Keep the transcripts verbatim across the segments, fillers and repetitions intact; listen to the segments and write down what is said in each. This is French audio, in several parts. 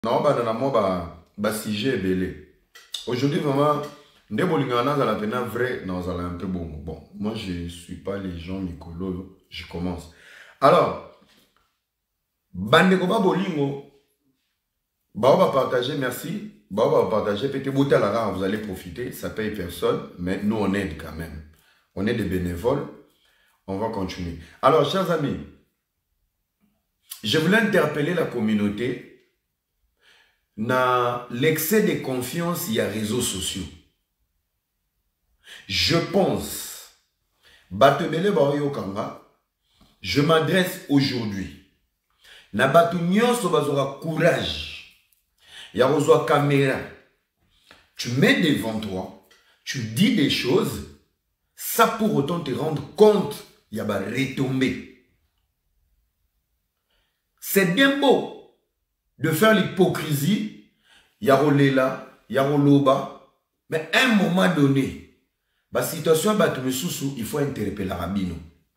Non, bah, dans moi, bah, bah, si j'ai belé. Aujourd'hui, vraiment, des bolingana, ça la peine vrai, non, ça la un peu bon. Bon, moi, je ne suis pas les gens Nicolo, je commence. Alors, bande ko ba bolingo, bah, on va partager, merci. Bah, on va partager, peut-être, vous allez profiter, ça paye personne, mais nous, on aide quand même. On est des bénévoles, on va continuer. Alors, chers amis, je voulais interpeller la communauté. Dans l'excès de confiance, il y a réseaux sociaux. Je pense, Batebele Baoyo Kanga, je m'adresse aujourd'hui. Na batu nyonso bazora courage. Ya rozwa caméra. Tu mets devant toi, tu dis des choses, ça pour autant te rendre compte, il y a ba retomber. C'est bien beau de faire l'hypocrisie, Yarolela, Yaroloba, mais à un moment donné, la situation il faut interpeller la Rabino.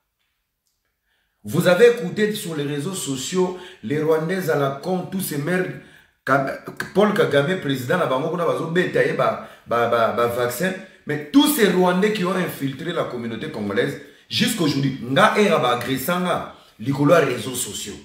Vous avez écouté sur les réseaux sociaux, les Rwandais à la con, tous ces merdes, Paul Kagame, président, la banque, vaccin, mais tous ces Rwandais qui ont infiltré la communauté congolaise, jusqu'aujourd'hui, nga era ba agressanga, likolo réseaux sociaux.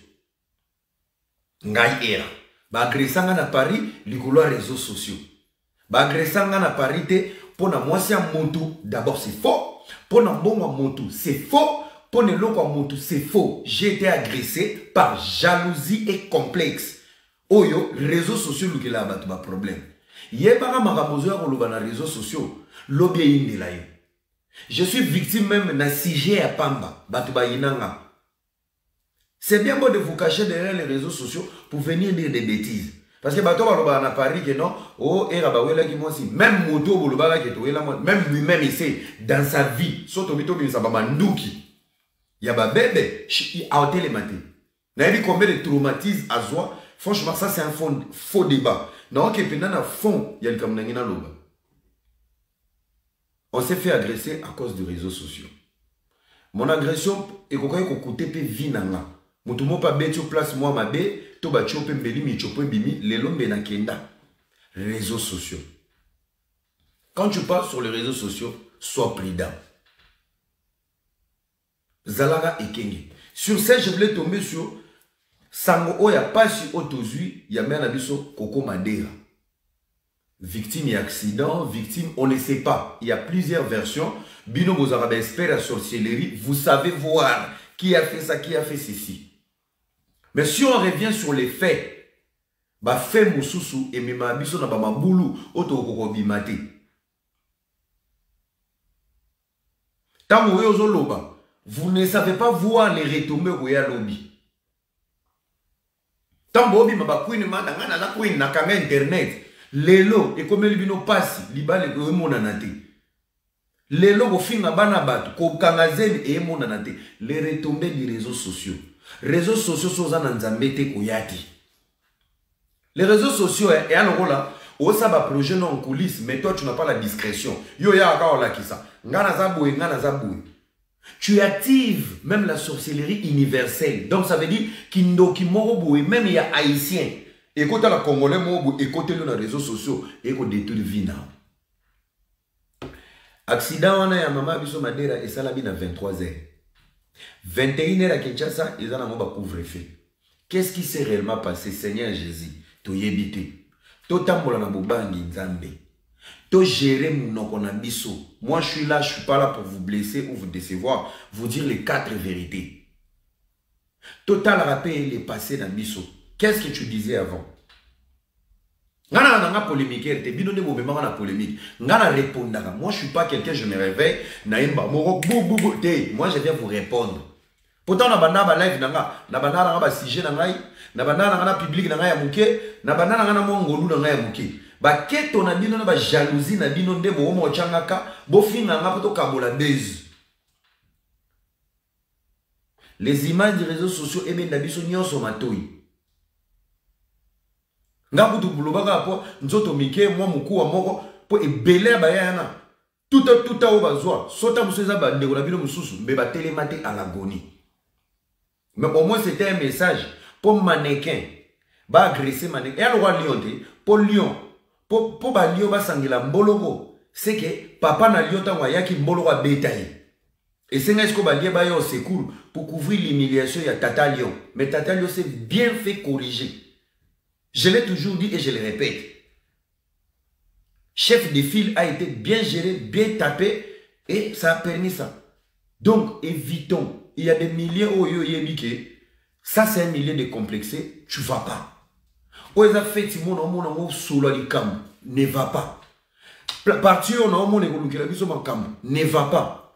Nga era. Ba agressanga na Paris, likolo réseaux sociaux. Ba agressanga na Paris te, pour na mwasi ya motu, d'abord c'est faux. Pour na mbongo ya motu, c'est faux. Pour na loko ya motu, c'est faux. J'ai été agressé par jalousie et complexe. Oyo, réseaux sociaux, lukela abatu ba problème. Yebaka makamozo ya koloba na réseaux sociaux, lobby indi la yo. Je suis victime même na sije ya pamba, batu ba yinanga. C'est bien beau de vous cacher derrière les réseaux sociaux pour venir dire des bêtises. Parce que bato baloba na Paris que non, oh era ba wela ki moi si même moto boloba que to wela moi, même lui-même essaie dans sa vie, soto bito bi sa ba manduki. Ya ba bébé, il a ôté les matés. Na dit combien de traumatismes à soi. Franchement ça c'est un faux, faux débat. Non que pendant na fond, il y a le kamnangina loba. On s'est fait agresser à cause des réseaux sociaux. Mon agression est quoi ko coûter pe vie nanga. Mutumo pa betio place moi ma bé, to ba chope mbeli mi chope bimi, lelo mbena kenda. Réseaux sociaux. Quand tu parles sur les réseaux sociaux, sois prudent. Zalaga et Kengi. Sur ça, je voulais tomber sur Sango Oya Pasi Otozui, Yamen Abiso Koko Madera. Victime et accident, victime, on ne sait pas. Il y a plusieurs versions. Bino Bozarabe espère la sorcellerie. Vous savez voir qui a fait ça, qui a fait ceci. Mais si on revient sur les faits, bah fait Moussousou et Mima Abiso na bama boulou, oto koko bimate. Tamoue ozoloba, vous ne savez pas voir les retombées où il y a lobby. Tambobi maba queen manda ngana la queen na kanga internet. Lelo et comme libino passi, libale ko monanate. Lelo ko finga bana batu ko kanga zeli e monanate. Les retombées des réseaux sociaux. Réseaux sociaux sont en Nzambete Koyati. Les réseaux sociaux, et à l'ola, au saba projet non en coulisses, mais toi tu n'as pas la discrétion. Yo ya akaola kisa. Ngana zaboué, ngana zaboué. Tu actives même la sorcellerie universelle. Donc ça veut dire kindo kimoroboué, même il y a haïtien. Écoute la congolais mobo, écoutez le dans les réseaux sociaux, écoute détruire vie now. Accident on a ya maman biso madera et ça la vie à vingt-trois heures. vingt et une heures à Kinshasa, ils ont un couvre-feu. Qu'est-ce qui s'est réellement passé, Seigneur Jésus? To yebite. To tambola na bobangi nzambe. To gérer mon biso. Moi, je suis là, je suis pas là pour vous blesser ou vous décevoir. Vous dire les quatre vérités. Total rappel les passé dans biso. Qu'est-ce que tu disais avant? Ngana nanga polémique, te bino ne mo na polémique. Ngana répondaka. Moi je suis pas quelqu'un, je me réveille, naimba moro bou bou bou te. Moi je viens vous répondre. Pourtant na banda ba live nanga, na banda nanga ba sujet nanga, na banda nanga na public nanga ya muke, na banda nanga na mongolu nanga ya muke. Ba keto na bino na ba jalousie na bino nde bo mo changaka, bo finga nga poto kabola base. Les images des réseaux sociaux et ben dabiso nyonso matoi. Ngabutu bulobaka po nzoto mike mwa mukuwa moko po ebele bayana tuta tuta obazwa sota museza ba ndeko na bino mususu mbe ba télématé à l'agonie. Mais au moins c'était un message pour mannequin ba agresser mané et alors lion te pour lion pour pour ba lion ba sangela mboloko c'est que papa na lion tango yaki mboloko betaye et c'est est-ce que ba lié ba yo secours pour couvrir l'humiliation ya tata lion mais tata lion s'est bien fait corriger. Je l'ai toujours dit et je le répète. Chef de file a été bien géré, bien tapé et ça a permis ça. Donc évitons. Il y a des milliers où yo yebike. Ça c'est un millier de complexés. Tu vas pas. Où ils ont fait si mon mon solo di cam ne va pas. Partir on a mon école qui la cam ne va pas.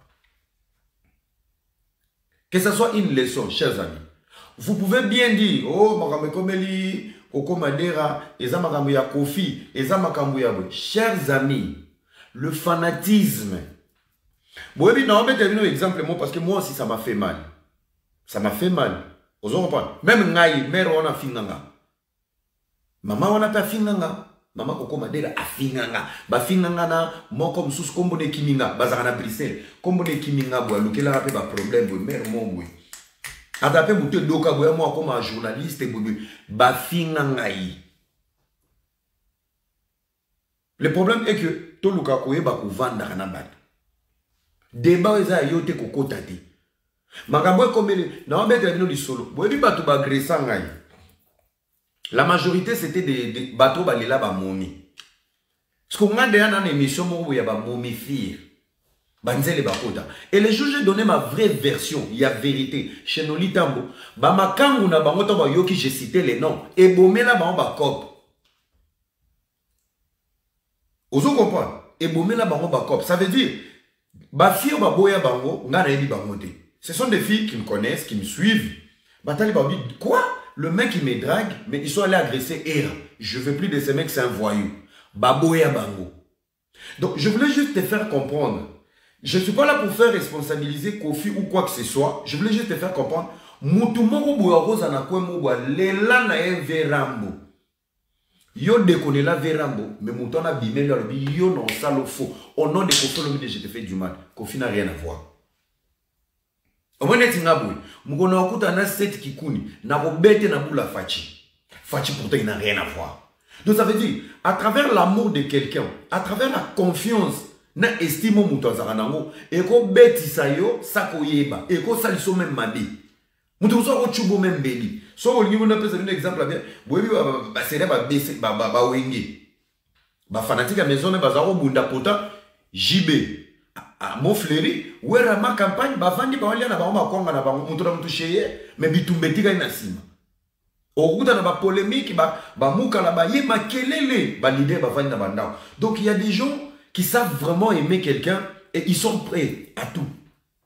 Que ça soit une leçon, chers amis. Vous pouvez bien dire oh makambo komeli Koko Madera, Eza makambo ya Kofi, Eza makambo ya Boy. Chers amis, le fanatisme. Bon, oui, non, mais tu as vu un exemple, moi, parce que moi aussi, ça m'a fait mal. Ça m'a fait mal. Vous comprenez? Même Ngaï, mère, on a finanga. Maman, on a pas finanga. Maman, Koko Madera, a finanga. Ba finanga na, moi, comme sous, comme bonne kiminga, bazarana Bruxelles. Comme bonne kiminga, boy, le qu'il a rappelé, ba problème, boy, mère, mon boy. Atapé mouté doka boya moi comme un journaliste ba finangai. Le problème est que to luka koye ba ko vanda kana bat. Débat eza yote ko kotati. Makambo komele na mbete bino di solo. Boyebi bato ba agressa ngai. La majorité c'était des, des bateaux ba lela ba momi. Ce qu'on a déjà dans l'émission mo ya ba momifier. Et les jours j'ai donné ma vraie version, il y a vérité. Chez Noli Tambo, ba makangu na bango to ba yoki j'ai cité les noms. Et bomela bango ba cop. Ozo comprendre? Et bomela bango ba cop. Ça veut dire, ba fille ba boya bango, nga na ebi bango te. Ce sont des filles qui me connaissent, qui me suivent. Batali ba dit quoi? Le mec il me drague, mais ils sont allés agresser Era. Je veux plus de ces mecs, c'est un voyou. Ba boya bango. Donc je voulais juste te faire comprendre. Je ne suis pas là pour faire responsabiliser Kofi ou quoi que ce soit. Je voulais juste te faire comprendre. Moutoumoro Bouarosa na kwe mouba lela na en verambo. Yo déconne la verambo. Mais mouton a bimé leur bi yo non salo faux. Au nom de Kofi l'homme je te fais du mal. Kofi n'a rien à voir. Au moins n'est-il pas boui. Moukono akuta na set kikuni. Na robete na boula fachi. Fachi pourtant il n'a rien à voir. Donc ça veut dire, à travers l'amour de quelqu'un, à travers la confiance, na estimo mutu azaranango eko betisa yo sako yeba eko saliso même mabi mutu so ko chubo même beli so olingi mona pesa un exemple bien boyebi ba ba sere ba bese ba ba ba wengi ba fanatique à maison ba zaro bunda pota jibe a mo fleri wera ma campagne ba vandi ba walia na ba ma konga na ba mutu na mutu cheye mais bitumbetika ina sima okuta na ba polémique ba ba muka la ba yeba kelele ba leader ba vandi na bandao. Donc il y a des gens qui savent vraiment aimer quelqu'un et ils sont prêts à tout.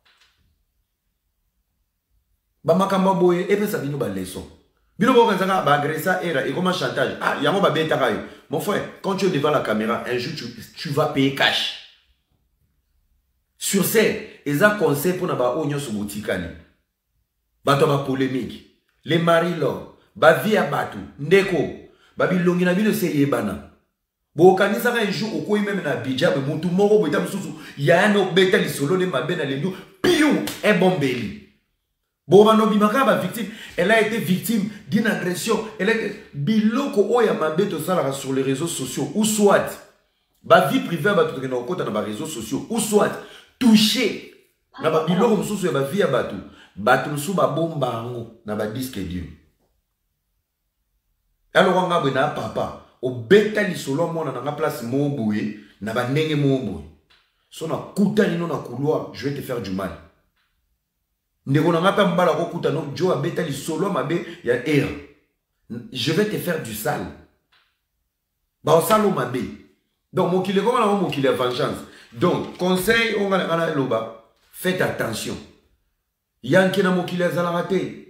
Bamakamba boye et puis ça vient ba leçon. Bino bo kanzanga ba agressa era et comment chantage. Ah yango ba beta kayo. Mon frère, quand tu es devant la caméra, un jour tu, tu vas payer cash. Sur scène, eza conseil pour na ba onyo so botikani. Ba to ba polémique. Les maris là, ba vie à batu, ndeko, ba bilongi na bino se yebana. Bon, quand il s'arrête un jour, au coin même na Bidja, mais mon tout moro, il y a un autre bêta, les solos, les mabènes, les loups, piou, un bon belly. Bon, Mano Bimaka, victime, elle a été victime d'une agression. Elle a été biloko, oya mabé, tout ça, sur les réseaux sociaux, ou soit, ba vie privée, ba tout dans les réseaux sociaux, ou soit, touché, na ba biloko, moussou, ya ba vie à batou, batou, moussou, ba bomba, na ba disque Dieu. Alors, on a besoin papa. Au beta li solo mona na place moboye na ba ndenge moboye so na kuta ni no na couloir je vais te faire du mal ndeko na ngapa mbala ko kuta no jo a beta li solo mabe ya era je vais te faire du sale ba salo mabe donc mon kile comment na mon kile vengeance donc conseil on va na loba faites attention yanke na mon kile zala raté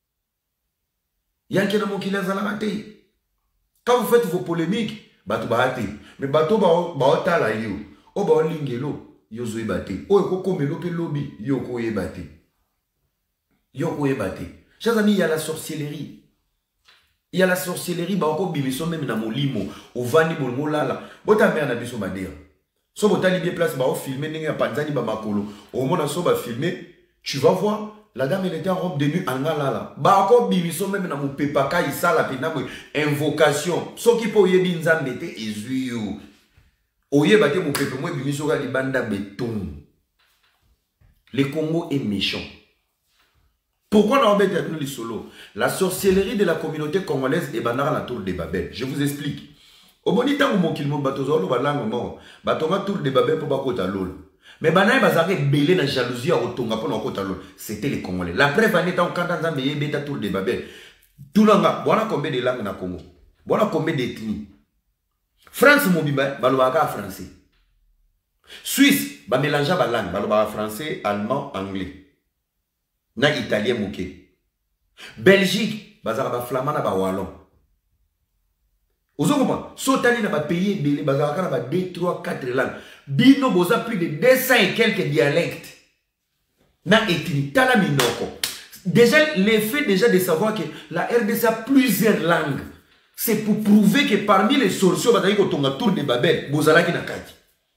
yanke na mon kile zala raté. Quand vous faites vos polémiques, bato bahate. Mais bato baota la yo. O ba lingelo, yo zo ebate. O eko komelo pe lobby, yo ko ebate. Yo ko ebate. Chers amis, il y a la sorcellerie. Il y a la sorcellerie, ba ko bimiso même na molimo, o vani bolmo lala. Bota mère na biso badera. So bota libé place ba o filmer ndenge ya panzani ba makolo. Au moment so ba filmer, tu vas voir la dame elle était en robe de nuit en galala. Bah encore bimiso même na mon pepaka isala pena invocation. Ce qui peut y binzambe te ezuyo. Oye bate mon pepe moi bimiso ga libanda béton. Le Congo est méchant. Pourquoi on embête avec nous les solos? La sorcellerie de la communauté congolaise est banale la tour de Babel. Je vous explique. Au bonita ou mon kilmo batozolo balango mort. Batonga tour de Babel pour bakota lol. Mais banaï bazare belé na jalousie à otonga pour bakota lol. C'était les Congolais. La preuve en étant quand on a mis beta tour de Babel. Tout le monde, voilà combien de langues na Congo. Voilà combien d'ethnies. France mobiba balobaka français. Suisse ba mélanger ba langue balobaka français, allemand, anglais. Na italien mouké. Belgique, bazara ba flamand na ba wallon. Ozo comprendre? Sotali na ba pays belé bazara na ba deux, trois, quatre langues. Bino boza plus de deux cents et quelques dialectes. Na etini tala minoko. Déjà l'effet déjà de savoir que la R D C a plusieurs langues. C'est pour prouver que parmi les sorciers bazali ko tonga tour de Babel, bozala ki na kati.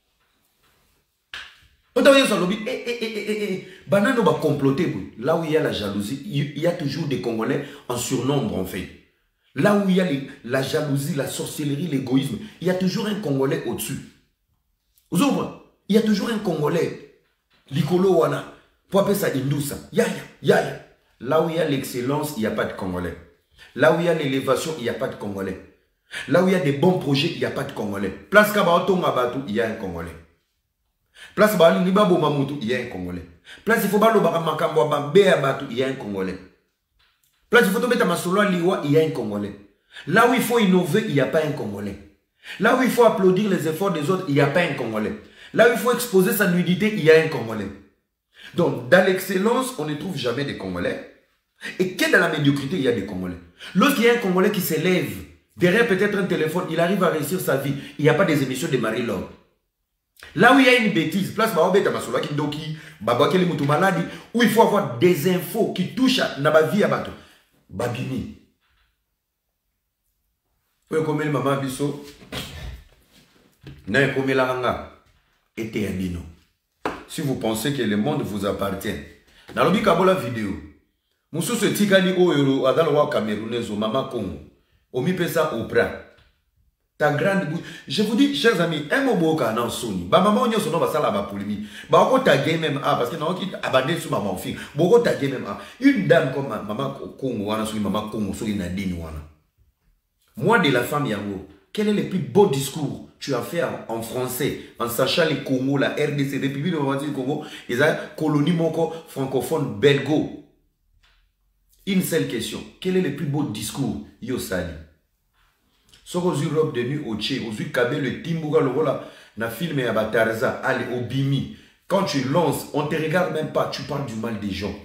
Banano va comploter. Là où il y a la jalousie, il y a toujours des Congolais en surnombre en fait. Là où il y a les, la jalousie, la sorcellerie, l'égoïsme, il y a toujours un Congolais au-dessus. Vous ouvrez? Il y a toujours un Congolais. Likolo wana. Pour appeler ça Indoussa. Yaya, yaya. Là où il y a l'excellence, il n'y a pas de Congolais. Là où il y a l'élévation, il n'y a pas de Congolais. Là où il y a des bons projets, il n'y a pas de Congolais. Place Kabaoto Mabatu, il y a un Congolais. Place Bali Nibabo Mamoutou, il y a un Congolais. Place Ifobalo Baramakambo Bambé Abatu, il y a un Congolais. Place Ifotobeta Masolo Liwa, il y a un Congolais. Là où il faut innover, il n'y a pas un Congolais. Là où il faut applaudir les efforts des autres, il n'y a pas un Congolais. Là où il faut exposer sa nudité, il y a un Congolais. Donc, dans l'excellence, on ne trouve jamais des Congolais. Et que dans la médiocrité, il y a des Congolais. Lorsqu'il y a un Congolais qui s'élève, derrière peut-être un téléphone, il arrive à réussir sa vie, il n'y a pas des émissions de Marie-Laure. Là où il y a une bêtise, place Baobeta Masola qui doki, Babakeli Moutou Maladi, où il faut avoir des infos qui touchent à la vie à Bato. Babini. Vous voyez comment maman Bisso n'a comme la hanga était un bino. Si vous pensez que le monde vous appartient, dans le cas de la vidéo, Moussou se tikali o euro adalwa camerounaise au mama Congo, au mi pesa au bras. Ta grande bouche. Je vous dis, chers amis, un mot boka nan soni. Ba maman onyo sono ba sala ba polémique. Ba ko taguer même a parce que non qui abandonné sur maman fille. Boko taguer même a. Une dame comme maman Congo wana sou maman Congo sou ina dini wana. Moi de la femme yango, quel est le plus beau discours tu as fait en français en sachant les Congo, la R D C, République démocratique du Congo, ils ont colonie moko francophone belgo. Une seule question, quel est le plus beau discours yo sali? Si vous avez robe de nuit au Tché, vous avez kabé le Timbouga, le rôle, na film et à Batarza, allez au Bimi. Quand tu lances, on ne te regarde même pas, tu parles du mal des gens.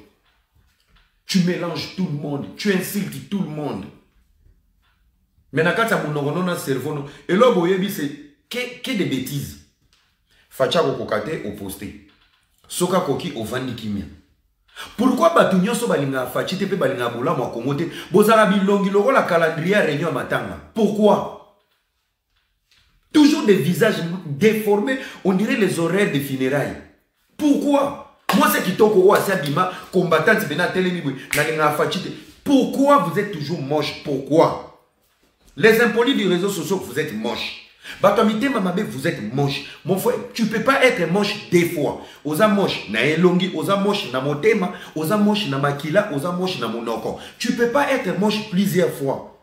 Tu mélanges tout le monde, tu insultes tout le monde. Mais quand tu as mon cerveau, et là, c'est que des bêtises. Facha kokokate au posté. Soka koki au vandikimia. Pourquoi Batunyo so balinga fachite pe balinga bola mo kongote bozala bilongi loko la calendrier réunion matanga? Pourquoi? Toujours des visages déformés, on dirait les horaires des funérailles. Pourquoi? Moi c'est kitoko wa sabima combattant bena telemibwe na linga fachite. Pourquoi vous êtes toujours moche? Pourquoi? Les impolis du réseau social, vous êtes moche. Batomite mamabe, vous êtes moche. Mon frère, tu ne peux pas être moche des fois. Oza moche na elongi, oza moche na motema, oza moche na makila, oza moche na monoko. Tu ne peux pas être moche plusieurs fois.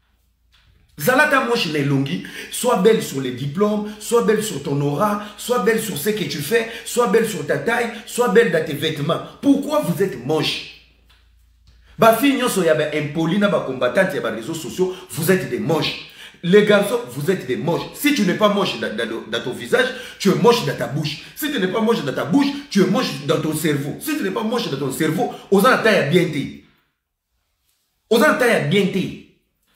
Zalata moche na elongi, sois belle sur les diplômes, sois belle sur ton aura, sois belle sur ce que tu fais, sois belle sur ta taille, sois belle dans tes vêtements. Pourquoi vous êtes moche? Ba fille nyonso ya ba impoli na ba combattante ya ba réseaux sociaux, vous êtes des moches. Les garçons, vous êtes des moches. Si tu n'es pas moche dans, dans, dans ton visage, tu es moche dans ta bouche. Si tu n'es pas moche dans ta bouche, tu es moche dans ton cerveau. Si tu n'es pas moche dans ton cerveau, aux gens taille à bien té. Aux gens taille à bien té.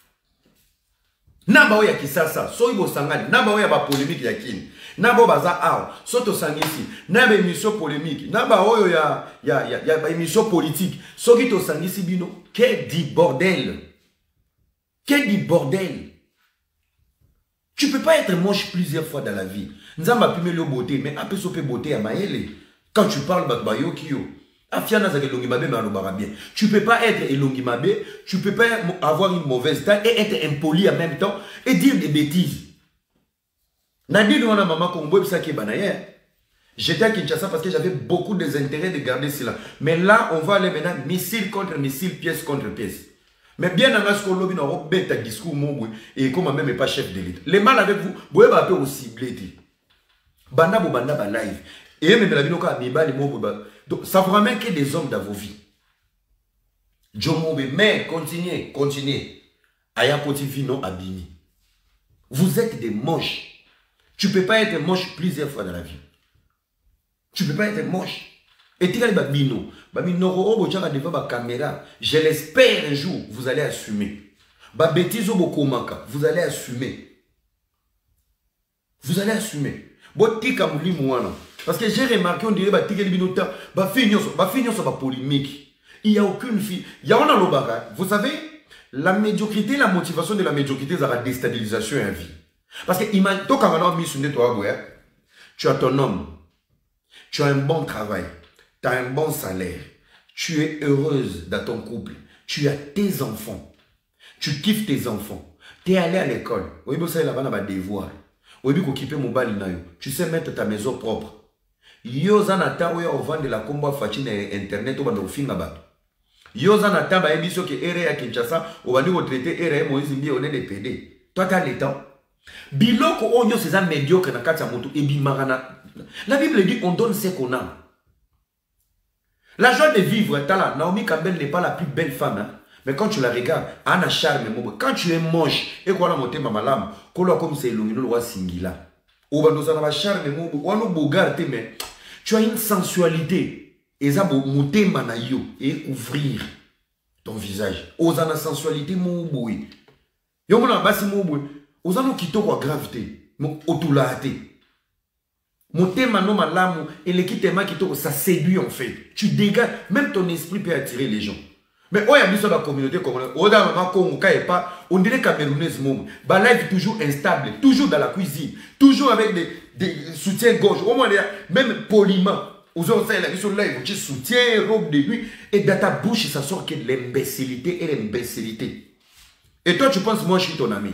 Naba oya kisasa, so ibo sangani, naba oya ba polémique ya kini. Naba baza aw, soto sangisi, naba émission polémique, naba oyo ya ya ya, ya émission politique. So kito sangisi bino, que dit bordel. Que dit bordel. Tu ne peux pas être moche plusieurs fois dans la vie. Nous avons pu me le beauté, mais après ça peut beauté à maëlle. Quand tu parles, bayo kiyo. Afiana za elongi mabe mais alobara bien. Tu peux pas être elongi mabe, tu peux pas avoir une mauvaise taille et être impoli en même temps et dire des bêtises. Nadi nous na maman Kombo ça qui est banaye. J'étais à Kinshasa parce que j'avais beaucoup d'intérêt de garder cela. Mais là, on va aller maintenant missile contre missile, pièce contre pièce. Mais bien avant ce qu'on lobby n'a pas bête discours mon et comme même n'est pas chef d'élite. Les mal avec vous, vous pouvez pas aussi blé. Banda bo banda ba live. Et même la vidéo quand mi ba les mots donc ça vous ramène que des hommes dans vos vies. Jomobe mais continuez, continuez. Aya poti vie non abîmé. Vous êtes des moches. Tu peux pas être moche plusieurs fois dans la vie. Tu peux pas être moche. Et tu regardes Babino. Babino, devant la caméra. Je l'espère un jour, vous allez assumer. Babetizo Bokomaka, vous allez assumer. Vous allez assumer. Parce que j'ai remarqué, on dirait que bah finir sur la polémique. Il n'y a aucune fille. Il y a un lobara. Vous savez, la médiocrité, la motivation de la médiocrité, c'est la déstabilisation à vie. Parce que imagine, toi, quand on a mis sur toi, tu as ton homme. Tu as un bon travail, tu as un bon salaire, tu es heureuse dans ton couple, tu as tes enfants, tu kiffes tes enfants, tu es allé à l'école, tu sais mettre ta maison propre. Yo zanata oya ovande la kombo fachi na internet obanda ofinga bato. Yo zanata ba ebiso ke ere ya Kinshasa obandi ko traiter ere ya Moïse Mbie on est des P D. Toi tu as le temps. Biloko onyo c'est ça médiocre na kati ya moto ebi marana. La Bible dit on donne ce qu'on a. La joie de vivre, Naomi Campbell n'est pas la plus belle femme, hein? Mais quand tu la regardes, Anna charme, quand tu es moche, et qu'on a monté ma malam, qu'on a comme c'est l'illuminé le roi Singila. Ou ben nous avons charme, ou on a bogarte, mais tu as une sensualité. Et ça, monter manayo et ouvrir ton visage. Aux ana sensualité, mon boui. Yon a basi mon boui. Aux ana kito kwa gravité, mon otulate. Mon thème non malamu et l'équipe qui te ça séduit en fait. Tu dégages, même ton esprit peut attirer les gens. Mais oh, il y a mis sur la communauté congolaise. Oh, dans maman Congo, pas, on dirait camerounaise mom. Ba life toujours instable, toujours dans la cuisine, toujours avec des, des soutiens gauche. Au moins, même poliment. Aux autres, ça, il a mis sur live, tu soutiens, robe de nuit, et dans ta bouche, ça sort que de l'imbécilité et l'imbécilité. Et toi, tu penses, moi, je suis ton ami.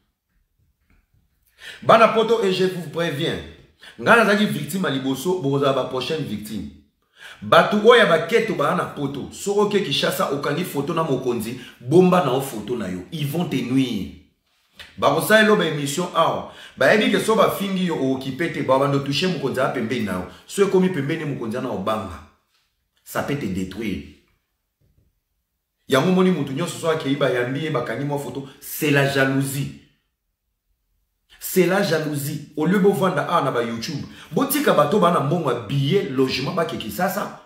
Banapoto, et je vous préviens. Ngana zaki victime à liboso, boza ba prochaine victime. Batu oya ba keto ba na poto. Soro ke Kishasa okangi photo na mokonzi, bomba na o photo na yo. Ils vont te nuire. Ba kosa elo ba émission awa. Ba ebi ke so ba fingi yo occupé te ba bando toucher mokonzi a pembe na yo. So komi pembe ni mokonzi na obanga. Ça peut te détruire. Yango moni mutu nyoso so akei ba yambi ba kangi mo photo, c'est la jalousie. C'est la jalousie. Au lieu de vendre à YouTube, botika bato bana mbongo billet logement ba keki sasa.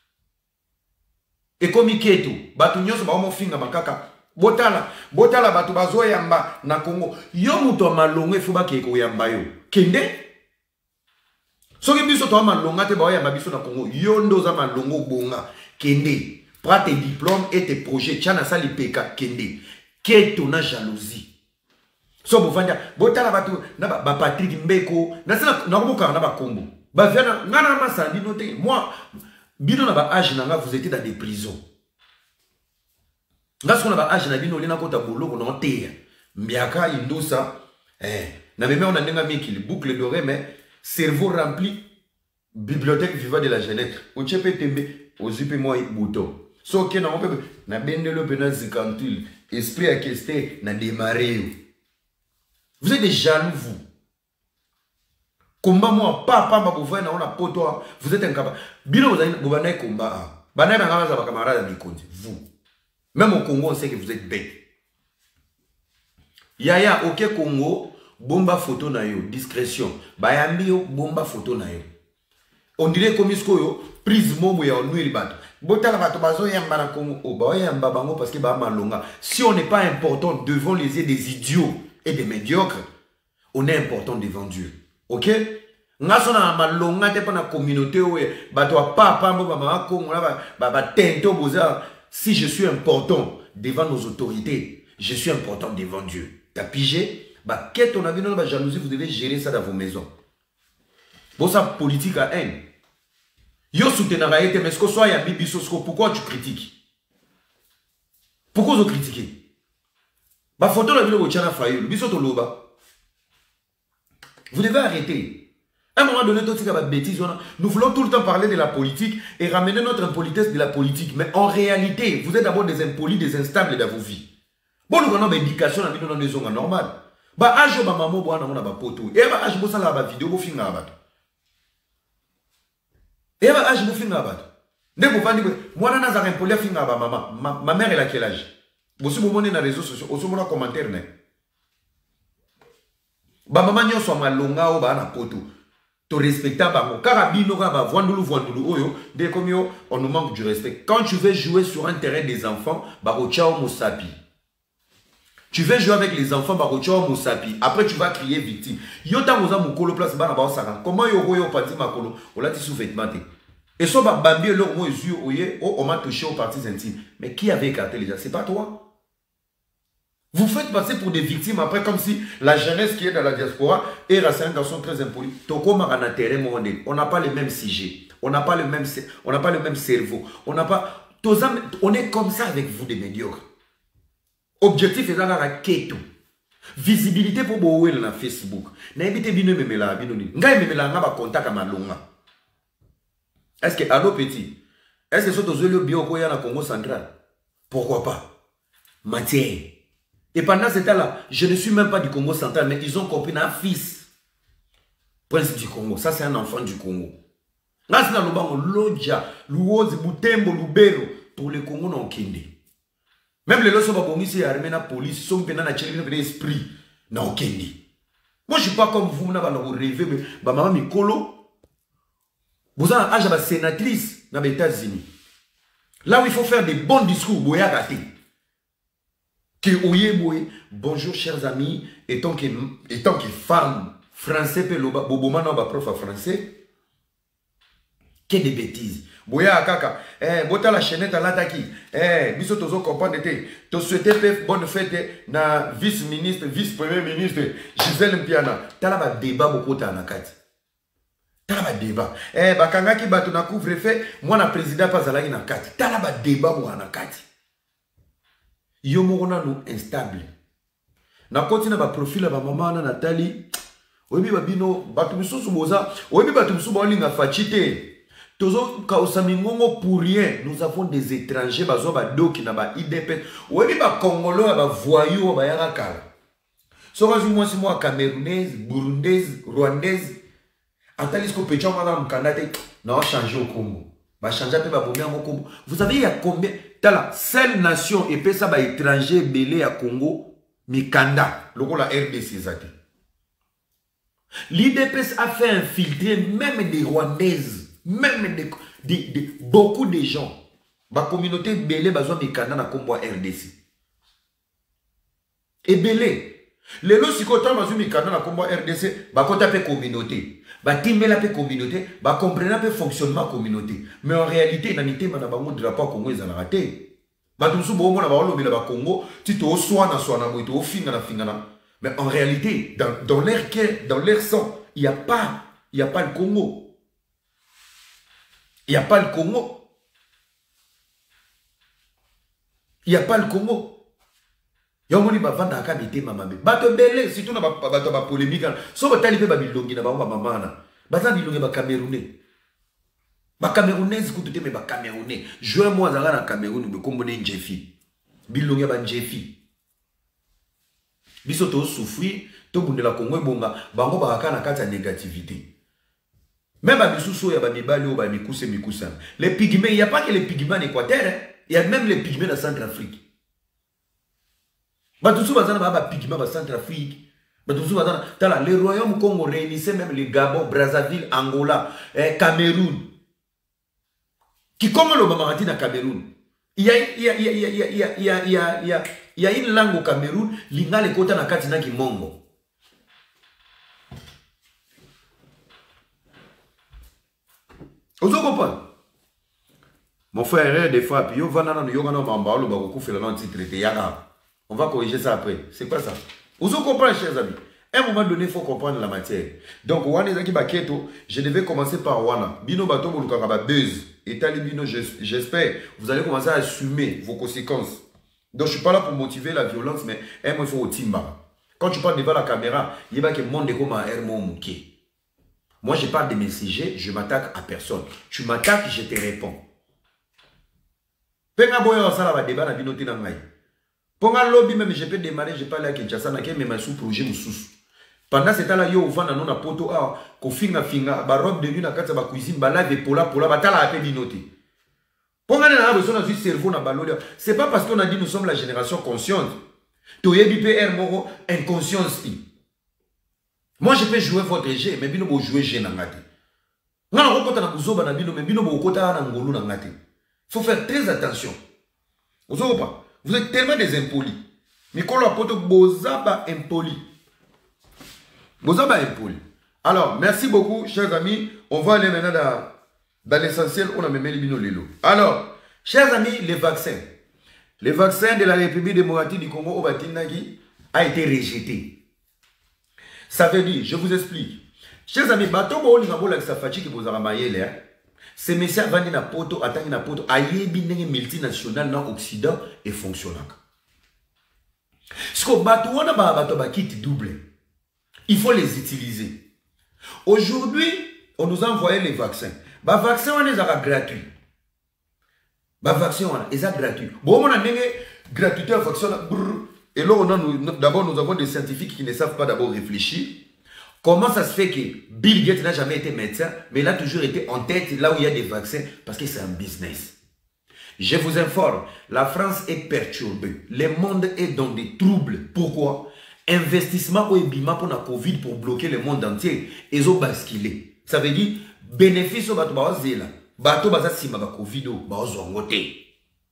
Et comme iketo, bato nyoso ba mo finga makaka. Botala, botala bato bazo yamba na Congo. Yo muto malongo fu ba keko yamba yo. Kende? Soki biso to malonga te ba yamba biso na Congo. Yo ndoza malongo bonga. Kende. Prends tes diplômes et tes projets. Tiana sali peka kende. Keto na jalousie. So bovanda botala batu na ba Patrick Mbeko na sana na boka na ba Kombo ba viana ngana masandi noté moi bino na ba âge na nga vous étiez dans des prisons ngasiko na ba âge na bino lina kota boloko na teya mbiaka indosa eh na meme on a ndenga mikili boucle d'oreille mais cerveau rempli bibliothèque vivante de la jeunesse on chepe tembe ozipe moi bouton so ke na on peut na bendelo pena zikantul esprit à questé na démarrer. Vous êtes des jaloux, vous. Combat moi, papa, papa, vous on a poto, vous êtes incapable. Bilo, vous avez un combat. Banay, vous camarade de vous. Même au Congo, on sait que vous êtes bête. Yaya, ok, Congo, bomba photo na yo, discrétion. Bayambi yo, bomba photo na yo. On dirait comme isko yo, prise momo ya onui libato. Botala bato bazo yamba na Congo, oh, ba yamba bango parce que ba malonga. Si on n'est pas important devant les yeux des idiots et des médiocres, on est important devant Dieu. Ok? Ngasona malonga te pa na communauté oye, bato pa pa mbo ba ma Congo la ba ba tento boza. Si je suis important devant nos autorités, je suis important devant Dieu. T'as pigé? Bah qu'est-ce qu'on a vu dans la jalousie, vous devez gérer ça dans vos maisons. Bon ça politique à haine. Yo soutenara été, mais ce que soit ya bibiso, pourquoi tu critiques? Pourquoi vous critiquez? Bah photo la vidéo au Tchana Fayou, biso to loba. Vous devez arrêter. À un moment donné, tout ce bêtise, nous voulons tout le temps parler de la politique et ramener notre impolitesse de la politique. Mais en réalité, vous êtes d'abord des impolis, des instables dans vos vies. Bon, nous avons une éducation dans les zones normales. Bah, âge, ma maman, bois, on a pas poteau. Et bah, âge, bossa la vidéo, vous finissez à battre. Et bah, âge, vous finissez à battre. Dès que vous faites, moi, je suis un impoli, je à maman. Ma mère, elle a quel âge? Vous avez dans les réseaux sociaux, vous avez un commentaire. Bah, maman, nous sommes à longa ou bah, na poteau. Tu respectes pas. Carabino, bah, voandulu, voandulu, oyo. Dès comme yo, on nous manque du respect. Quand tu veux jouer sur un terrain des enfants, bah, au tchao mosapi. Tu veux jouer avec les enfants, bah, au tchao mosapi. Après, tu vas crier victime. Yo, ta moza mukolo place, bah, na ba osaka. Comment yo, yo, pati makolo? On l'a dit sous vêtement. Et ça, bah, bambi, leur mot, yeux, oye, oh, on m'a touché aux parties intimes. Mais qui avait écarté les gens? C'est pas toi. Vous faites passer pour des victimes après comme si la jeunesse qui est dans la diaspora est un garçon très impoli. On n'a pas le même sujet. On n'a pas le même, on n'a pas le même cerveau. On n'a pas. On est comme ça avec vous des médiocres. Objectif est d'avoir la quête. Visibilité pour Bowel dans Facebook. N'invitez bino memela binoni. Ngai memela nga ba contact à malonga. Est-ce que allo petit? Est-ce que soto zolo bio ko ya na Congo central? Pourquoi pas? Matière. Et pendant ce temps-là, je ne suis même pas du Congo central, mais ils ont compris un fils. Prince du Congo. Ça, c'est un enfant du Congo. Là, c'est un Lodja, Louozi, Boutembo, Lubero. Pour le Congo, non, Kende. Même les lois sont ici, armés la police, ils sont venus à la esprit. Non, Kende. Moi, je ne suis pas comme vous, vous rêvez, mais maman Mikolo, vous avez un âge de sénatrice dans les États-Unis. Là où il faut faire des bons discours, vous avez raté. Que oye boye, bonjour chers amis, étant que, étant que femme français, boboma non ba prof français, que des bêtises. Boya kaka, eh, bota la chaînette à l'attaque, eh, biso tozo comprendre te, to souhaiter bonne fête na vice-ministre, vice-premier ministre, Gisèle Mpiana, tala ba débat beaucoup ta nakati. Tala ba débat, eh, bakanga ki bato na couvre-feu, moi na président pas zalaki na kati, tala ba débat mo na kati. Yo morona no instable. Na continue ba profil ba maman na Nathalie. Oyebi ba bino batu misusu boza. Oyebi batu misusu ba linga fachite. Tozo ka osamingongo pour rien. Nous avons des étrangers bazo ba doki na ba I D P. Oyebi ba Congolais ba voyou ba yaka kala. Soko zu moi si moi camerounaise, burundaise, rwandaise. Atalis ko pecha mwana mkandate na wa changer au Congo. Ba changer pe ba bomia au Congo. Vous savez il y a combien la seule nation et puis ça va étranger belé à Congo Mikanda le la R D C zati. L'I D P S a fait infiltrer même des Rwandaises, même des, des, des beaucoup de gens. La communauté belé besoin Mikanda na Congo R D C. Et belé les lots si côté besoin Mikanda na Congo R D C, ba côté pe communauté. Ba timbe la pe communauté, ba comprendre pe fonctionnement communauté. Mais en réalité, dans l'ité mana bango drapeau Congo ils en raté. Ba tumsu bo mona ba wolo bila ba Congo, ti to soana soana bo to finga na finga na. Mais en réalité, dans dans l'air cœur, dans l'air sang, il y a pas, il y a pas le Congo. Il y a pas le Congo. Il y a pas le Congo. Yomoni ba vanda ka bité mama be. Bato belé surtout na ba bato ba polémique. So ba tali pe ba bilongi na ba mama na. Ba za bilongi ba Camerounais. Ba Camerounais kutu te me ba Camerounais. Joueur moi zanga na Cameroun be kombone Njefi. Bilongi ba Njefi. Biso to souffrir, to bundela Congo bonga, bango ba ka na kati ya négativité. Même ba bisusu ya ba mibali o ba mikuse mikusa. Les pygmées, il y a pas que les pygmées en Équateur, il y a même les pygmées en Centrafrique. Batusu bazana ba pigma ba Centrafrique. Batusu bazana tala le royaume Congo réunissait même le Gabon, Brazzaville, Angola, eh, Cameroun. Qui comme le Mamarati na Cameroun. Il y a il y a il y a il y a il y a il y a il y a il y a il y a une langue au Cameroun, linga le kota na kati na kimongo. Vous comprenez? Mon frère des fois puis yo vana na yo gana mamba lo ba ko fela na titre te yaga. On va corriger ça après. C'est quoi ça? Vous comprenez, chers amis? À un moment donné, il faut comprendre la matière. Donc, je devais commencer par Wana. Bino Bato Bolukakaba Buzz. Et Talibino, j'espère, vous allez commencer à assumer vos conséquences. Donc, je ne suis pas là pour motiver la violence, mais il faut au timba. Quand tu parles devant la caméra, il y a que monde comme un hermon mouké. Moi, je parle de mes sujets, je m'attaque à personne. Tu m'attaques, je te réponds. Penga boya osala ba débat na bino tina ngai. Ponga lobby même je peux démarrer, je parle à Kinshasa na ke même sous projet mususu. Pendant ce temps-là, yo vana non na poto a ko finga finga ba robe de nuit na kata ba cuisine ba live pola pola ba tala ape binoté. Ponga na besoin na cerveau na balolo. C'est pas parce qu'on a dit nous sommes la génération consciente. To yebi P R moko inconscience. Moi je peux jouer votre jeu mais bino bo jouer jeu na ngati. Ngana ko kota na kuzoba na bino mais bino bo kota na ngolu na ngati. Il faut faire très attention. Vous savez pas? Vous êtes tellement des impolis. Mais quand on a bozaba impoli. Bozaba impoli. Alors, merci beaucoup, chers amis. On va aller maintenant dans, dans l'essentiel. On a même les bino lelo. Alors, chers amis, les vaccins. Les vaccins de la République démocratique du Congo au Batinagi a été rejeté. Ça veut dire, je vous explique. Chers amis, bateau bo ni ngabo la safachi ki bozara mayele hein. Ces messieurs vendent na poto, attendent na poto, ayebi nenge multinational dans l'Occident et fonctionnant. Ce que bateau on a ba bateau ba kit double. Il faut les utiliser. Aujourd'hui, on nous a envoyé les vaccins. Ba vaccin on les a gratuits. Ba vaccin on les a gratuits. Bon on a nenge gratuité vaccin et là on a d'abord nous avons des scientifiques qui ne savent pas d'abord réfléchir. Comment ça se fait que Bill Gates n'a jamais été médecin, mais il a toujours été en tête là où il y a des vaccins, parce que c'est un business. Je vous informe, la France est perturbée. Le monde est dans des troubles. Pourquoi? Investissement au Ebima pour la Covid pour bloquer le monde entier. Ils ont basculé. Ça veut dire, bénéfice au bateau bazela. Bateau bazela si ma Covid au bateau ngoté.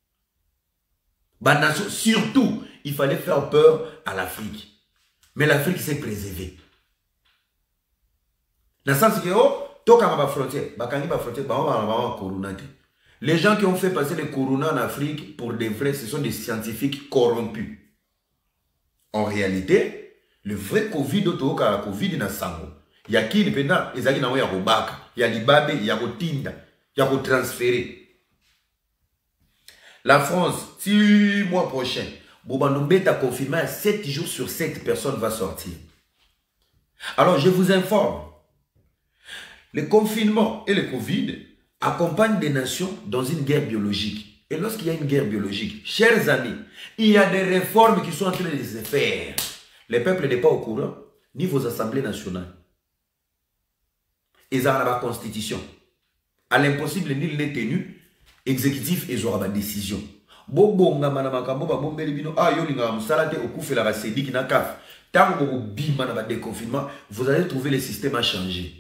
Surtout, il fallait faire peur à l'Afrique. Mais l'Afrique s'est préservée. Dans le sens que, oh, toka ma frontière, bakangi ba frontière, ba ma ma corona. Les gens qui ont fait passer le corona en Afrique pour des vrais, ce sont des scientifiques corrompus. En réalité, le vrai Covid, toka la Covid na sango. Il y a qui pendant, ils allaient na ya robaka, il y a libabe, il y a rotinda, il y a transféré. La France, six mois prochain, Bobanombe t'a confirmé, sept jours sur sept personnes va sortir. Alors je vous informe. Le confinement et le Covid accompagnent des nations dans une guerre biologique. Et lorsqu'il y a une guerre biologique, chers amis, il y a des réformes qui sont en train de se faire. Le peuple n'est pas au courant, ni vos assemblées nationales. Ils ont la constitution. À l'impossible, nul n'est tenu. Exécutif, ils auront la décision. Bobo ngamana makambo ba bombeli bino ah yo linga musalate okufela ba sédic na kaf. Tant que vous bima na ba déconfinement, vous allez trouver le système à changer.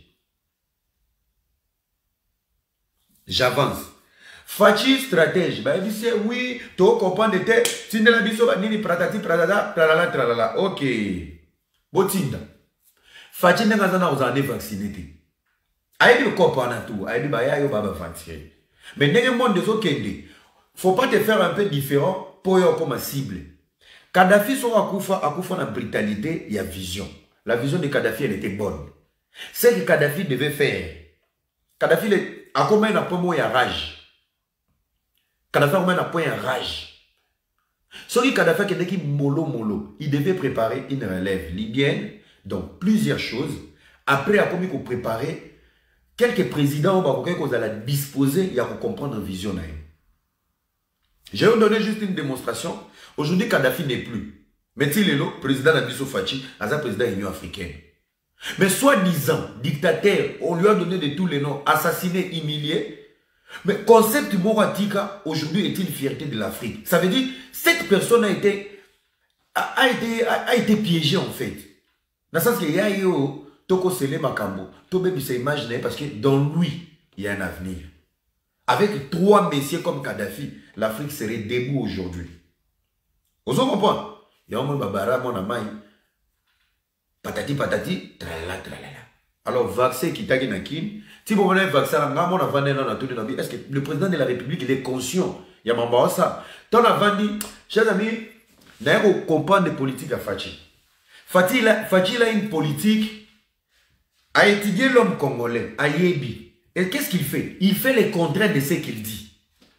J'avance. Fachi stratège. Bah, il dit oui, tu comprends de te. Tinde la biso, nini pratati, pratata, tralala, tralala. Ok. Botinda. Fachi n'a pas besoin de vacciner. Aïe, le comprend tout. Aïe, bah, y'a yo baba vacciner. Mais n'est-ce monde de ce qu'il faut pas te faire un peu différent pour y avoir comme cible. Kadhafi sur Akoufa, Akoufa na brutalité, il y a vision. La vision de Kadhafi, elle était bonne. Ce que Kadhafi devait faire. Kadhafi, a combien de points il y a rage. Kadhafi a combien de points il y a rage. Ce qui Kadhafi qui dit mollo mollo, il devait préparer une relève libyenne, donc plusieurs choses. Après, il a commis qu'on préparer quelques présidents qui ont disposer, il y a pour comprendre la vision. Je vais vous donner juste une démonstration. Aujourd'hui, Kadhafi n'est plus. Mais il est le président d'Abisso Fachi, le président de l'Union africaine. Mais soi-disant, dictateur, on lui a donné de tous les noms, assassiné, humilié. Mais concept Moratika, aujourd'hui, est une fierté de l'Afrique. Ça veut dire, cette personne a été, a, a été, a, a été piégée en fait. Dans le sens qu'il y a eu Toko Sele Makambo, Tobé s'est imaginé parce que dans lui, il y a un avenir. Avec trois messieurs comme Kadhafi, l'Afrique serait debout aujourd'hui. Vous comprenez? Il y a un babara, mon amai. Patati patati, tralala tralala. Alors, vaccin qui t'a gagné, si vous voulez un vaccin, est-ce que le président de la République il est conscient? Il y a un ça. Tant avant dit, chers amis, nous comprenons des politiques à Fachi. Fatih a une politique, a étudié l'homme congolais, à Yebi. Et qu'est-ce qu'il fait? Il fait le contraire de ce qu'il dit.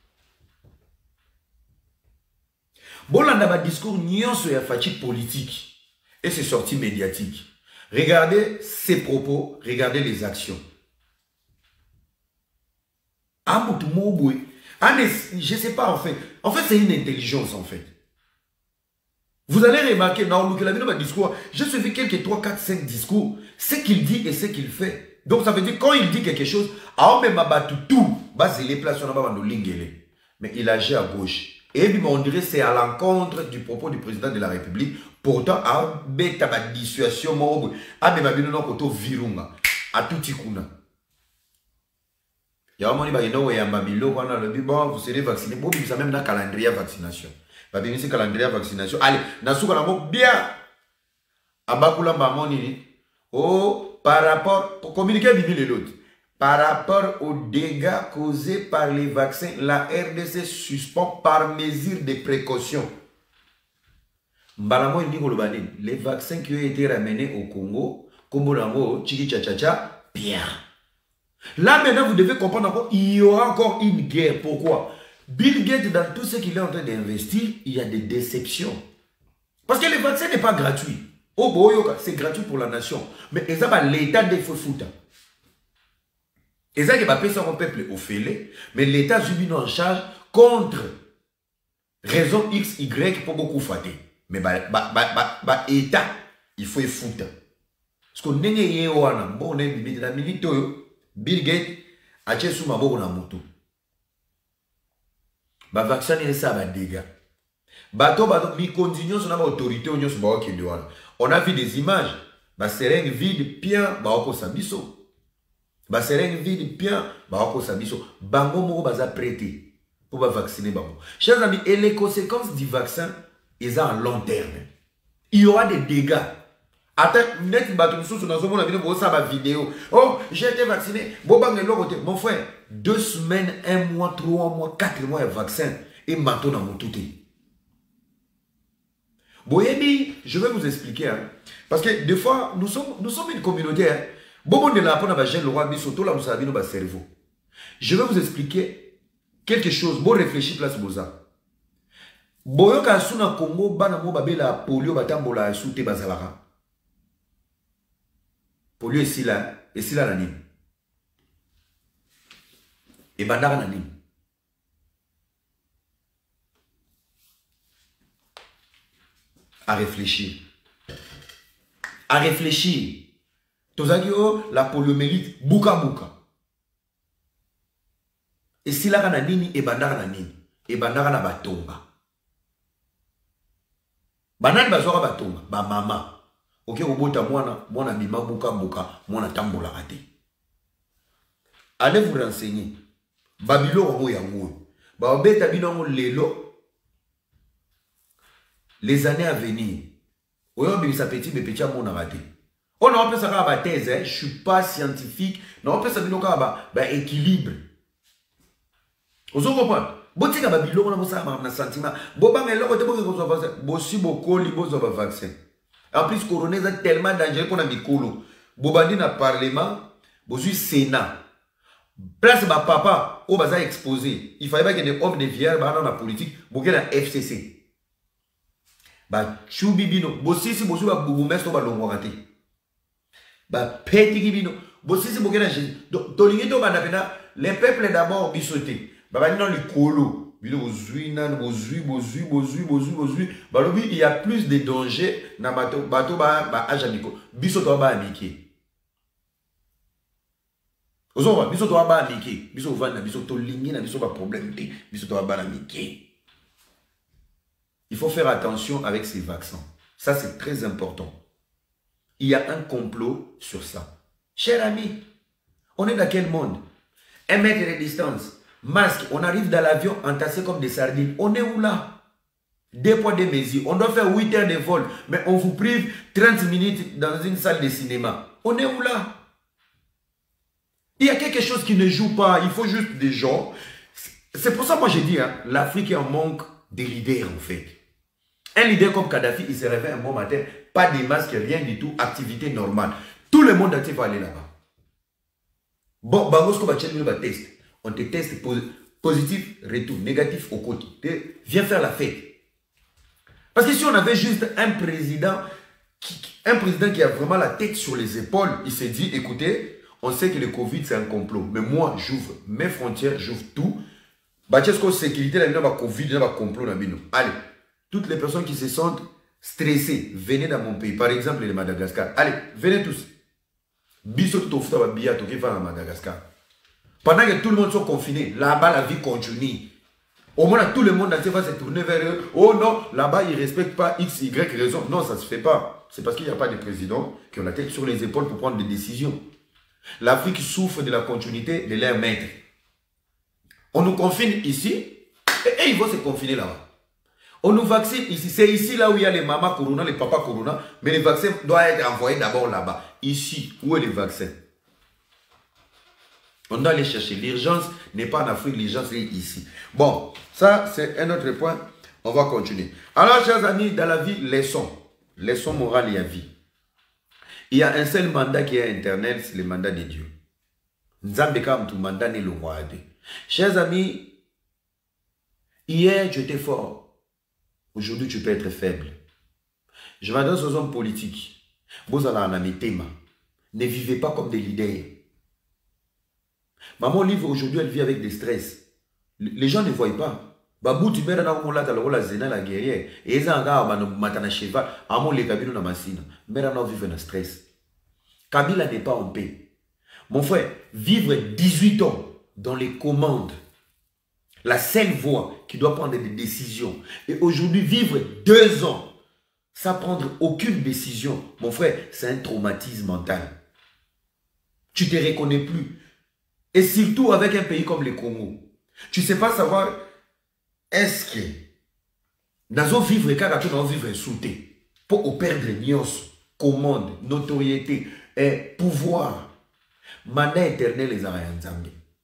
Bon, là, dans le discours, nyons sur la fatigue politique. Et c'est sorti médiatique. Regardez ses propos, regardez les actions. Je ne sais pas en fait. En fait, c'est une intelligence en fait. Vous allez remarquer, dans le discours, j'ai suivi quelques trois, quatre, cinq discours, ce qu'il dit et ce qu'il fait. Donc ça veut dire quand il dit quelque chose, tout, mais il agit à gauche. Et on dirait que c'est à l'encontre du propos du président de la République. Pourtant, à la dissuasion, à virunga, à tout tikuna. Il y a un moment où il y a un babilo, vous serez vacciné, vous avez même un calendrier de vaccination. Vous avez un calendrier de vaccination. Allez, nous sommes bien. Abakula Mamoni, oh, par rapport, pour communiquer avec l'autre, par rapport aux dégâts causés par les vaccins, la R D C suspend par mesure de précaution. Les vaccins qui ont été ramenés au Congo, Kombolango, Tchiki Tchatcha, bien. Là maintenant, vous devez comprendre encore, il y aura encore une guerre. Pourquoi? Bill Gates, dans tout ce qu'il est en train d'investir, il y a des déceptions. Parce que le vaccin n'est pas gratuit. Oh, boyoka, c'est gratuit pour la nation. Mais l'État des faux fouta. Et ça, il va payer son peuple au fêlé, mais l'État subit en charge contre raison X, Y pour beaucoup fater. Mais bah, bah, bah, bah, bah, État, il faut y foutre. Parce qu'on n'est pas un bon ennemi de la militaire. Bill Gates a tué sous ma boue na moto. Ba vacciner ça va dégâts. Bato bato mi continuons sur notre autorité on sur ba okendwana. On a vu des images. Ba seringue vide bien ba oko sabiso. Ba seringue vide bien ba oko sabiso. Bango moko baza prêté pour ba vacciner bango. Chers amis, et les conséquences du vaccin ils ont à long terme. Il y aura des dégâts. Attends, net bateau sous dans mon avis, vous savez ma vidéo. Oh, j'ai été vacciné. Mon frère, deux semaines, un mois, trois mois, quatre mois, un vaccin. Et maintenant, dans mon tout est. Boyebi, je vais vous expliquer. Hein, parce que des fois, nous sommes, nous sommes une communauté. Hein, bon, de la peine à le roi Bisoto, là, nous savons nos cerveau. Je vais vous expliquer quelque chose. Bon, réfléchis, place Boza. Boyoka Suna Congo, Banamo, Babela, Polio, Batambola, Soute, Bazalara. Polio est là, et là, l'anime. Et Bandara l'anime. À réfléchir. À réfléchir. Tozagio, la poliomyélite, Bouka Bouka. Et si là, l'anime, et Bandara l'anime. Et Bandara la Batomba. Banani bazora batonga, ba mama. Ok, obota mwana, mwana bima buka buka, mwana tambola rate. Allez vous renseigner. Babilo omo yango. Ba obeta binongo lelo. Les années à venir. Oyo bimisa petit be petit mona rate. On a appelé ça ba thèse, hein, je suis pas scientifique, non appelé ça binoka ba ba équilibre. Ozo comprendre? Botika babilo na bosa na sentiment. Bobanga eloko te boke ko vaccin. Bosi bokoli bozo ba vaccin. En plus corona est tellement dangereux qu'on a mikolo. Bobandi na parlement, bosu sénat. Place ba papa au baza exposé. Il fallait pas que des hommes de vierge ba dans la politique, boke na F C C. Ba chubi bino, bosi si bosu ba bourgmestre ba longorate. Ba petit bino, bosi si boke na donc tolingi to ba na pena les peuples d'abord bisoté. Il y a plus de dangers dans le bateau. Biso to ba amiki. Ozo biso to ba amiki. Biso vanda biso to lingi na biso ba problème te. Biso to ba amiki. Il faut faire attention avec ces vaccins. Ça c'est très important. Il y a un complot sur ça. Chers amis, on est dans quel monde? Un mètre de distance. Masque, on arrive dans l'avion entassé comme des sardines. On est où là? Deux poids, deux mesures. On doit faire huit heures de vol, mais on vous prive trente minutes dans une salle de cinéma. On est où là? Il y a quelque chose qui ne joue pas. Il faut juste des gens. C'est pour ça que moi j'ai dit, hein, l'Afrique est en manque de leaders en fait. Un leader comme Kadhafi, il se réveille un bon matin, pas de masque, rien du tout, activité normale. Tout le monde entier va aller là-bas. Bon, Bangosko va tester le test. On te teste positif, retour, négatif au côté. Viens faire la fête. Parce que si on avait juste un président qui, un président qui a vraiment la tête sur les épaules, il s'est dit, écoutez, on sait que le Covid c'est un complot, mais moi j'ouvre mes frontières, j'ouvre tout. Bachesco sécurité, la minute Covid, il y a un complot dans le allez, toutes les personnes qui se sentent stressées, venez dans mon pays, par exemple le Madagascar. Allez, venez tous. Biso tout au bia qui va à Madagascar. Pendant que tout le monde soit confiné, là-bas la vie continue. Au moins tout le monde va se tourner vers eux. Oh non, là-bas ils ne respectent pas X, Y raison. Non, ça ne se fait pas. C'est parce qu'il n'y a pas de président qui ont la tête sur les épaules pour prendre des décisions. L'Afrique souffre de la continuité de leur maître. On nous confine ici et, et ils vont se confiner là-bas. On nous vaccine ici. C'est ici là où il y a les mamans corona, les papas corona. Mais les vaccins doivent être envoyés d'abord là-bas. Ici, où est les vaccins? On doit aller chercher. L'urgence n'est pas en Afrique, l'urgence est ici. Bon, ça c'est un autre point. On va continuer. Alors, chers amis, dans la vie, leçon. Leçon morale et à vie. Il y a un seul mandat qui est éternel, c'est le mandat de Dieu. mandat n'est le roi. Chers amis, hier tu étais fort. Aujourd'hui tu peux être faible. Je m'adresse aux hommes politiques. Vous allez en ami thème. Ne vivez pas comme des leaders. Maman livre aujourd'hui, elle vit avec des stress. Les gens ne voient pas. Babou, tu mets dans mon lac, la zéna, la guerrière. Et ils ont un matana cheval. Amon les cabines dans ma sine. Mais là, on vit dans stress. Kabila n'est pas en paix. Mon frère, vivre dix-huit ans dans les commandes, la seule voie qui doit prendre des décisions. Et aujourd'hui, vivre deux ans sans prendre aucune décision, mon frère, c'est un traumatisme mental. Tu ne te reconnais plus. Et surtout avec un pays comme le Congo. Tu ne sais pas savoir, est-ce que nous allons vivre car nous allons vivre sauté pour perdre nios, commande, notoriété et pouvoir. Mandat éternel les Arayanzambi.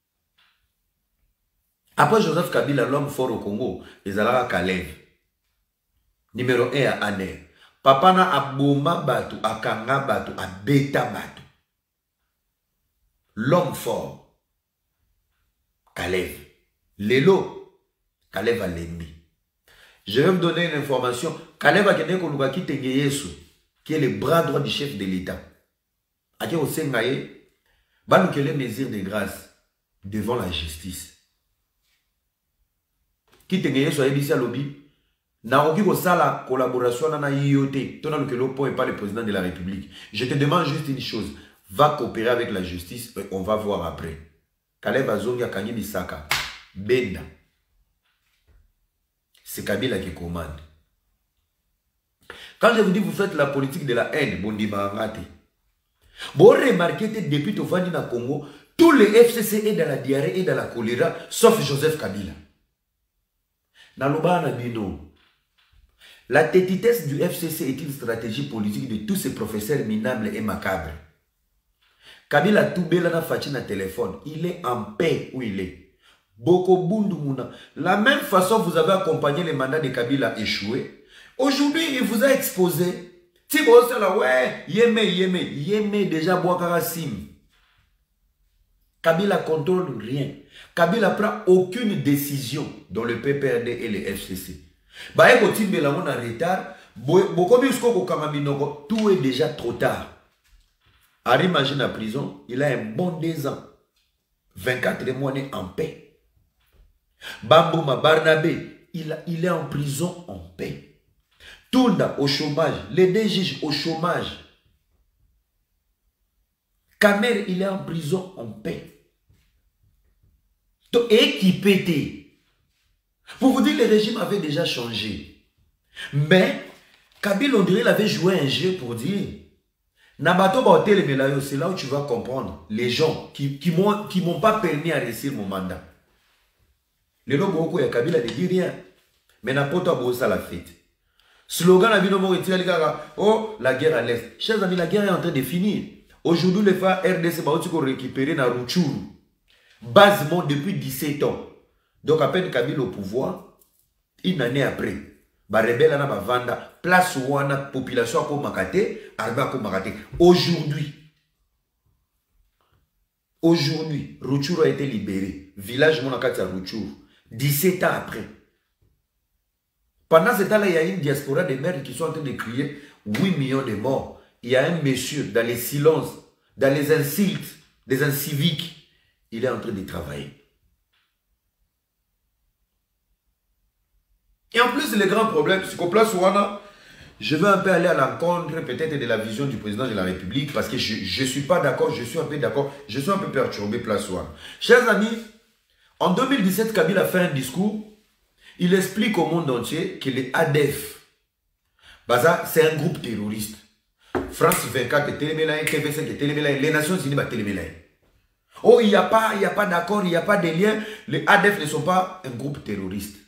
Après Joseph Kabila, l'homme fort au Congo, les Alara Kalev. Numéro un à Aner. Papa na aboma batu, akanga batu, abeta batu. L'homme fort. Kalev. Lelo. Kalev a l'ennemi. Je vais vous donner une information. Kalev a gagné Kolugaki Tengeyesu, qui est le bras droit du chef de l'État. A qui au Sengaye, va nous quelle mesure de grâce devant la justice. Qui Tengeyesu a dit à lobby, n'a aucune collaboration dans la I O T, ton que l'oppo n'est pas le président de la République. Je te demande juste une chose, va coopérer avec la justice, et on va voir après. Kalev Azonga Kanyi Misaka, Benda. C'est Kabila qui commande. Quand je vous dis vous faites la politique de la haine, bon dit Marangate. Vous remarquez que depuis que vous venez dans le Congo, tous les F C C est dans la diarrhée et dans la choléra, sauf Joseph Kabila. Dans le bas, la tétitesse du F C C est une stratégie politique de tous ces professeurs minables et macabres. Kabila Toubela n'a pas de téléphone. Il est en paix où il est. La même façon, vous avez accompagné les mandats de Kabila échoué. Aujourd'hui, il vous a exposé. Si vous êtes là, ouais, yéme, yéme, yéme déjà Bouakara Sim. Kabila contrôle rien. Kabila prend aucune décision dans le P P R D et le F C C. Bah, et quand il est en retard, tout est déjà trop tard. Ari imagine en prison, il a un bon deux ans. vingt-quatre mois en paix. Bambouma Barnabé, il, a, il est en prison en paix. Tounda au chômage, les deux juges au chômage. Kamer, il est en prison en paix. Et qui pétait. Pour vous dire, le régime avait déjà changé. Mais, Kabila, on dirait, il avait joué un jeu pour dire, Nabato Baotel, c'est là où tu vas comprendre les gens qui ne qui m'ont pas permis à réussir mon mandat. Les gens qui ont Kabila ne dit rien. Mais n'importe quoi, ça la fête. Slogan la vie oh, la guerre à l'Est. Chers amis, la guerre est en train de finir. Aujourd'hui, les femmes R D C ont récupéré dans Rutshuru. Basement depuis dix-sept ans. Donc, à peine Kabila au pouvoir, une année après, ba rebelle na ba vanda place wana population ko makate arba ko makate. Aujourd'hui aujourd'hui Rutshuru a été libéré, village monakati à Rutshuru dix-sept ans après. Pendant ce temps-là, il y a une diaspora de mères qui sont en train de crier huit millions de morts. Il y a un monsieur dans les silences, dans les insultes, des inciviques, il est en train de travailler. Et en plus, le grand problème, c'est qu'au place Ouana, je vais un peu aller à l'encontre peut-être de la vision du président de la République parce que je ne suis pas d'accord, je suis un peu d'accord, je suis un peu perturbé place Ouana. Chers amis, en deux mille dix-sept, Kabila a fait un discours. Il explique au monde entier que les A D F, c'est un groupe terroriste. France vingt-quatre, T V cinq, les Nations Unies, oh, il n'y a pas, il n'y a pas d'accord, il n'y a pas de lien. Les A D F ne sont pas un groupe terroriste.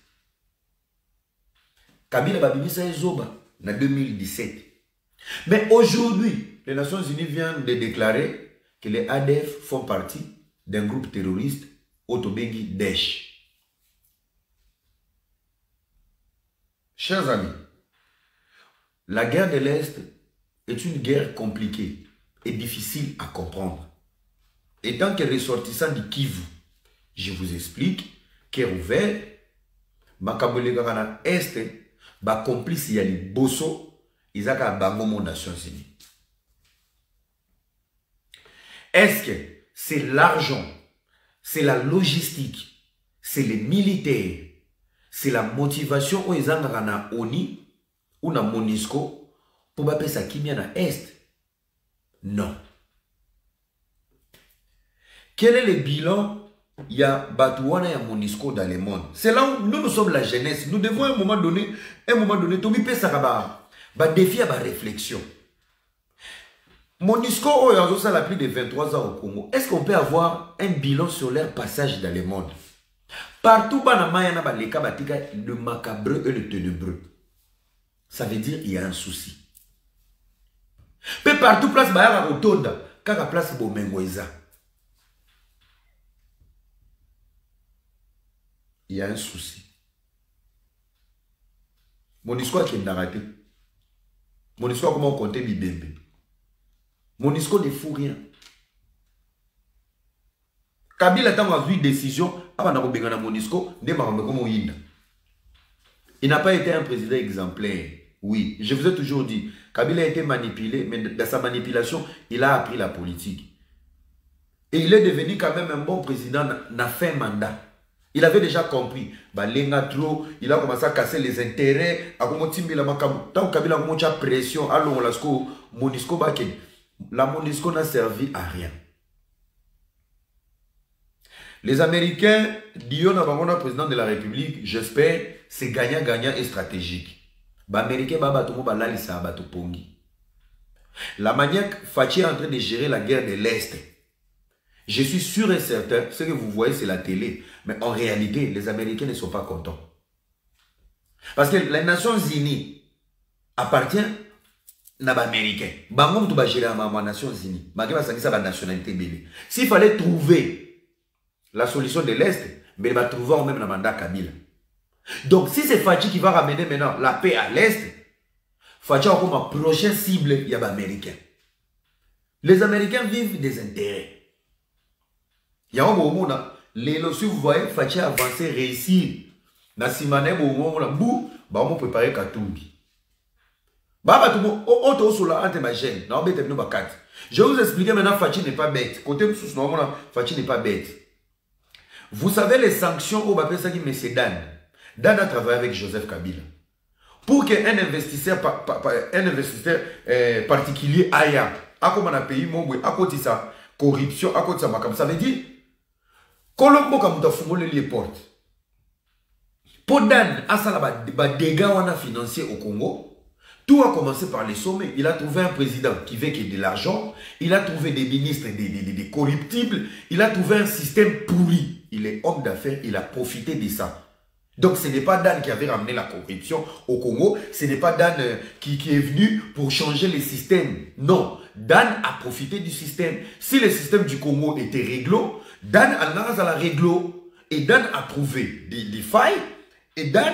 Kabila Babibi ça Zoba en deux mille dix-sept. Mais aujourd'hui, les Nations Unies viennent de déclarer que les A D F font partie d'un groupe terroriste, Otobengi Daesh. Chers amis, la guerre de l'Est est une guerre compliquée et difficile à comprendre. Et tant que ressortissant du Kivu, je vous explique, cœur ouvert, Makabolegana Est, ba complice Yali Bosso, Isaka Bangomo Nations Unies. Est-ce que c'est l'argent, c'est la logistique, c'est les militaires, c'est la motivation où ils ont na ONI ou na MONUSCO pour baper sa kimia na Est? Non. Quel est le bilan? Il y a Batouana et MONUSCO dans le monde. C'est là où nous, nous sommes la jeunesse. Nous devons à un moment donné, un moment donné, tout le ça va défier ma réflexion. MONUSCO oh, ça a plus de vingt-trois ans au Congo. Est-ce qu'on peut avoir un bilan sur leur passage dans le monde? Partout, le macabreux et le ténébreux. Ça veut dire qu'il y a un souci. Mais partout, place Bayara Rotonda, quand la place Bomengoïza, il y a un souci. Mon histoire qui est narratée. Mon histoire, comment on comptait Bibembe. Mon histoire ne fout rien. Kabila a eu une décision. Il n'a pas été un président exemplaire. Oui, je vous ai toujours dit, Kabila a été manipulé, mais dans sa manipulation, il a appris la politique. Et il est devenu quand même un bon président, n'a fait un mandat. Il avait déjà compris. Il a commencé à casser les intérêts. Tant que Kabila a eu pression, la MONUSCO n'a servi à rien. Les Américains, Dion Abamona, président de la République, j'espère, c'est gagnant-gagnant et stratégique. Les Américains, la manière Fachi est en train de gérer la guerre de l'Est, je suis sûr et certain, ce que vous voyez, c'est la télé. Mais en réalité, les Américains ne sont pas contents. Parce que les Nations Unies appartiennent aux Américains. Bangom tu vas gérer les Nations Unies. S'il fallait trouver la solution de l'Est, mais il va trouver même le mandat Kabila. Donc, si c'est Fachi qui va ramener maintenant la paix à l'Est, Fachi a comme ma prochaine cible, il y a les Américains. Les Américains vivent des intérêts. Il y a un moment, les si vous voyez, Fachi a avancé, réussir. Na simane bo mo na bu, ba mo préparer Katumbi. Baba tout mo o to sur la ante ma gêne. Na obete no bakat. Je vais vous expliquer maintenant Fachi n'est pas bête. Côté sous normalement Fachi n'est pas bête. Vous savez les sanctions au Bapé ça qui me c'est Dan. Dan a travaillé avec Joseph Kabila. Pour qu'un investisseur pa, pa, pa, un investisseur euh, particulier aille à comme on a payé mon boy à côté ça corruption à côté ça comme ça veut dire Colombo comme ta fumo les portes. Pour Dan à ça là bas dégâts on a financier au Congo. Tout a commencé par les sommets. Il a trouvé un président qui veut qu'il y ait de l'argent. Il a trouvé des ministres, des, des, des, des corruptibles. Il a trouvé un système pourri. Il est homme d'affaires. Il a profité de ça. Donc ce n'est pas Dan qui avait ramené la corruption au Congo. Ce n'est pas Dan euh, qui, qui est venu pour changer les systèmes. Non. Dan a profité du système. Si le système du Congo était réglo, Dan a la réglo. Et Dan a trouvé des, des failles. Et Dan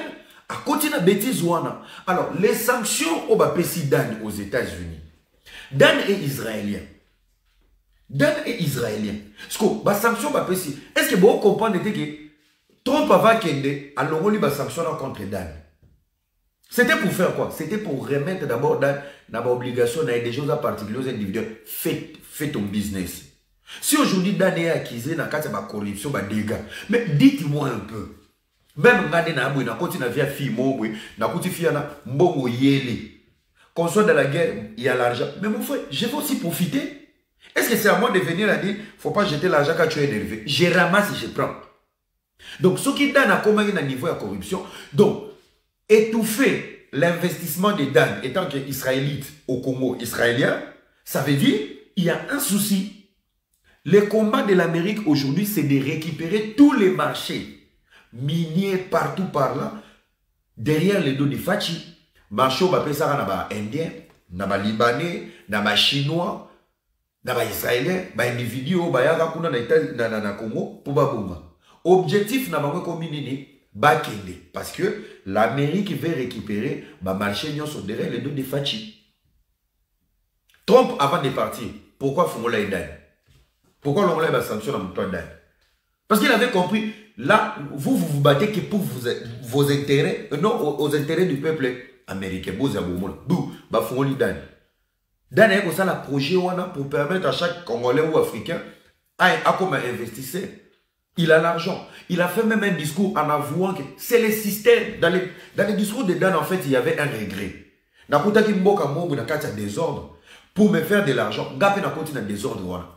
À côté de la bêtise, alors les sanctions au Bapessi Dan aux États-Unis. Dan est israélien. Dan est israélien. Parce que les sanctions Bapessi, est-ce que vous comprenez que Trump va kende à l'Ongoli va sanctionner contre Dan? C'était pour faire quoi? C'était pour remettre d'abord Dan dans l'obligation d'aller des choses à particuliers aux individus. Fais, fais ton business. Si aujourd'hui Dan est accusé dans le cadre de la corruption, bah dégâts. Mais dites-moi un peu. Même quand on a continué à faire fille, on a continué à faire mbongo yele. Qu'on soit dans la guerre, il y a l'argent. Mais mon frère, je veux aussi profiter. Est-ce que c'est à moi de venir à dire, il ne faut pas jeter l'argent quand tu es énervé? Je ramasse et je prends. Donc, ce qui donne à comment il y a un niveau de corruption, donc, étouffer l'investissement des Dan étant qu'Israélite au Congo israélien, ça veut dire il y a un souci. Le combat de l'Amérique aujourd'hui, c'est de récupérer tous les marchés miniers partout par là, derrière les dos de Fachi. Marché, on va appeler ça les Indiens, les Libanais, les Chinois, les Israéliens, les individus, les Congo, pour Babonga. Objectif, n'a pas comme Bakende. Parce que l'Amérique veut récupérer les marchés derrière les dos de Fachi. Trump, avant de partir, pourquoi Fongola est Dan? Pourquoi l'on va sanctionner dans le Dan? Parce qu'il avait compris, là, vous, vous vous battez que pour vos, vos intérêts, non, aux, aux intérêts du peuple américain. Bou, bah, Fongoli Dan. Dan est comme ça, le projet pour permettre à chaque Congolais ou Africain à comme investisseur. Il a l'argent. Il a fait même un discours en avouant que c'est le système. Dans les, dans les discours de Dan, en fait, il y avait un regret. Dans le désordre. Pour me faire de l'argent, Gapé n'a continué dans le désordre.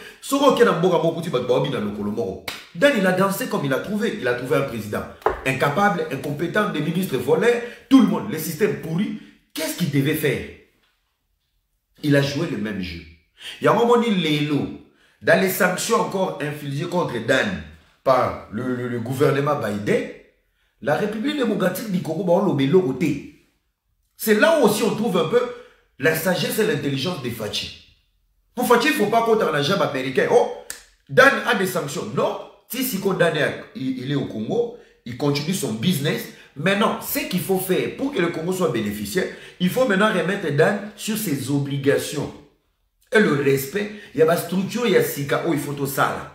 Dan, il a dansé comme il a trouvé. Il a trouvé un président incapable, incompétent, des ministres volés, tout le monde, le système pourri. Qu'est-ce qu'il devait faire? Il a joué le même jeu. Il y a un moment donné, Lélo, dans les sanctions encore infligées contre Dan par le, le, le gouvernement Biden, la République démocratique du Congo, c'est là où aussi on trouve un peu la sagesse et l'intelligence de Fachi. Pour Fachi, il ne faut pas compter dans la jambe américaine. Oh, Dan a des sanctions. Non, si Siko Dan est, il est au Congo, il continue son business. Maintenant, ce qu'il faut faire pour que le Congo soit bénéficiaire, il faut maintenant remettre Dan sur ses obligations. Et le respect, il y a la structure, il y a Sika, où il faut tout ça là.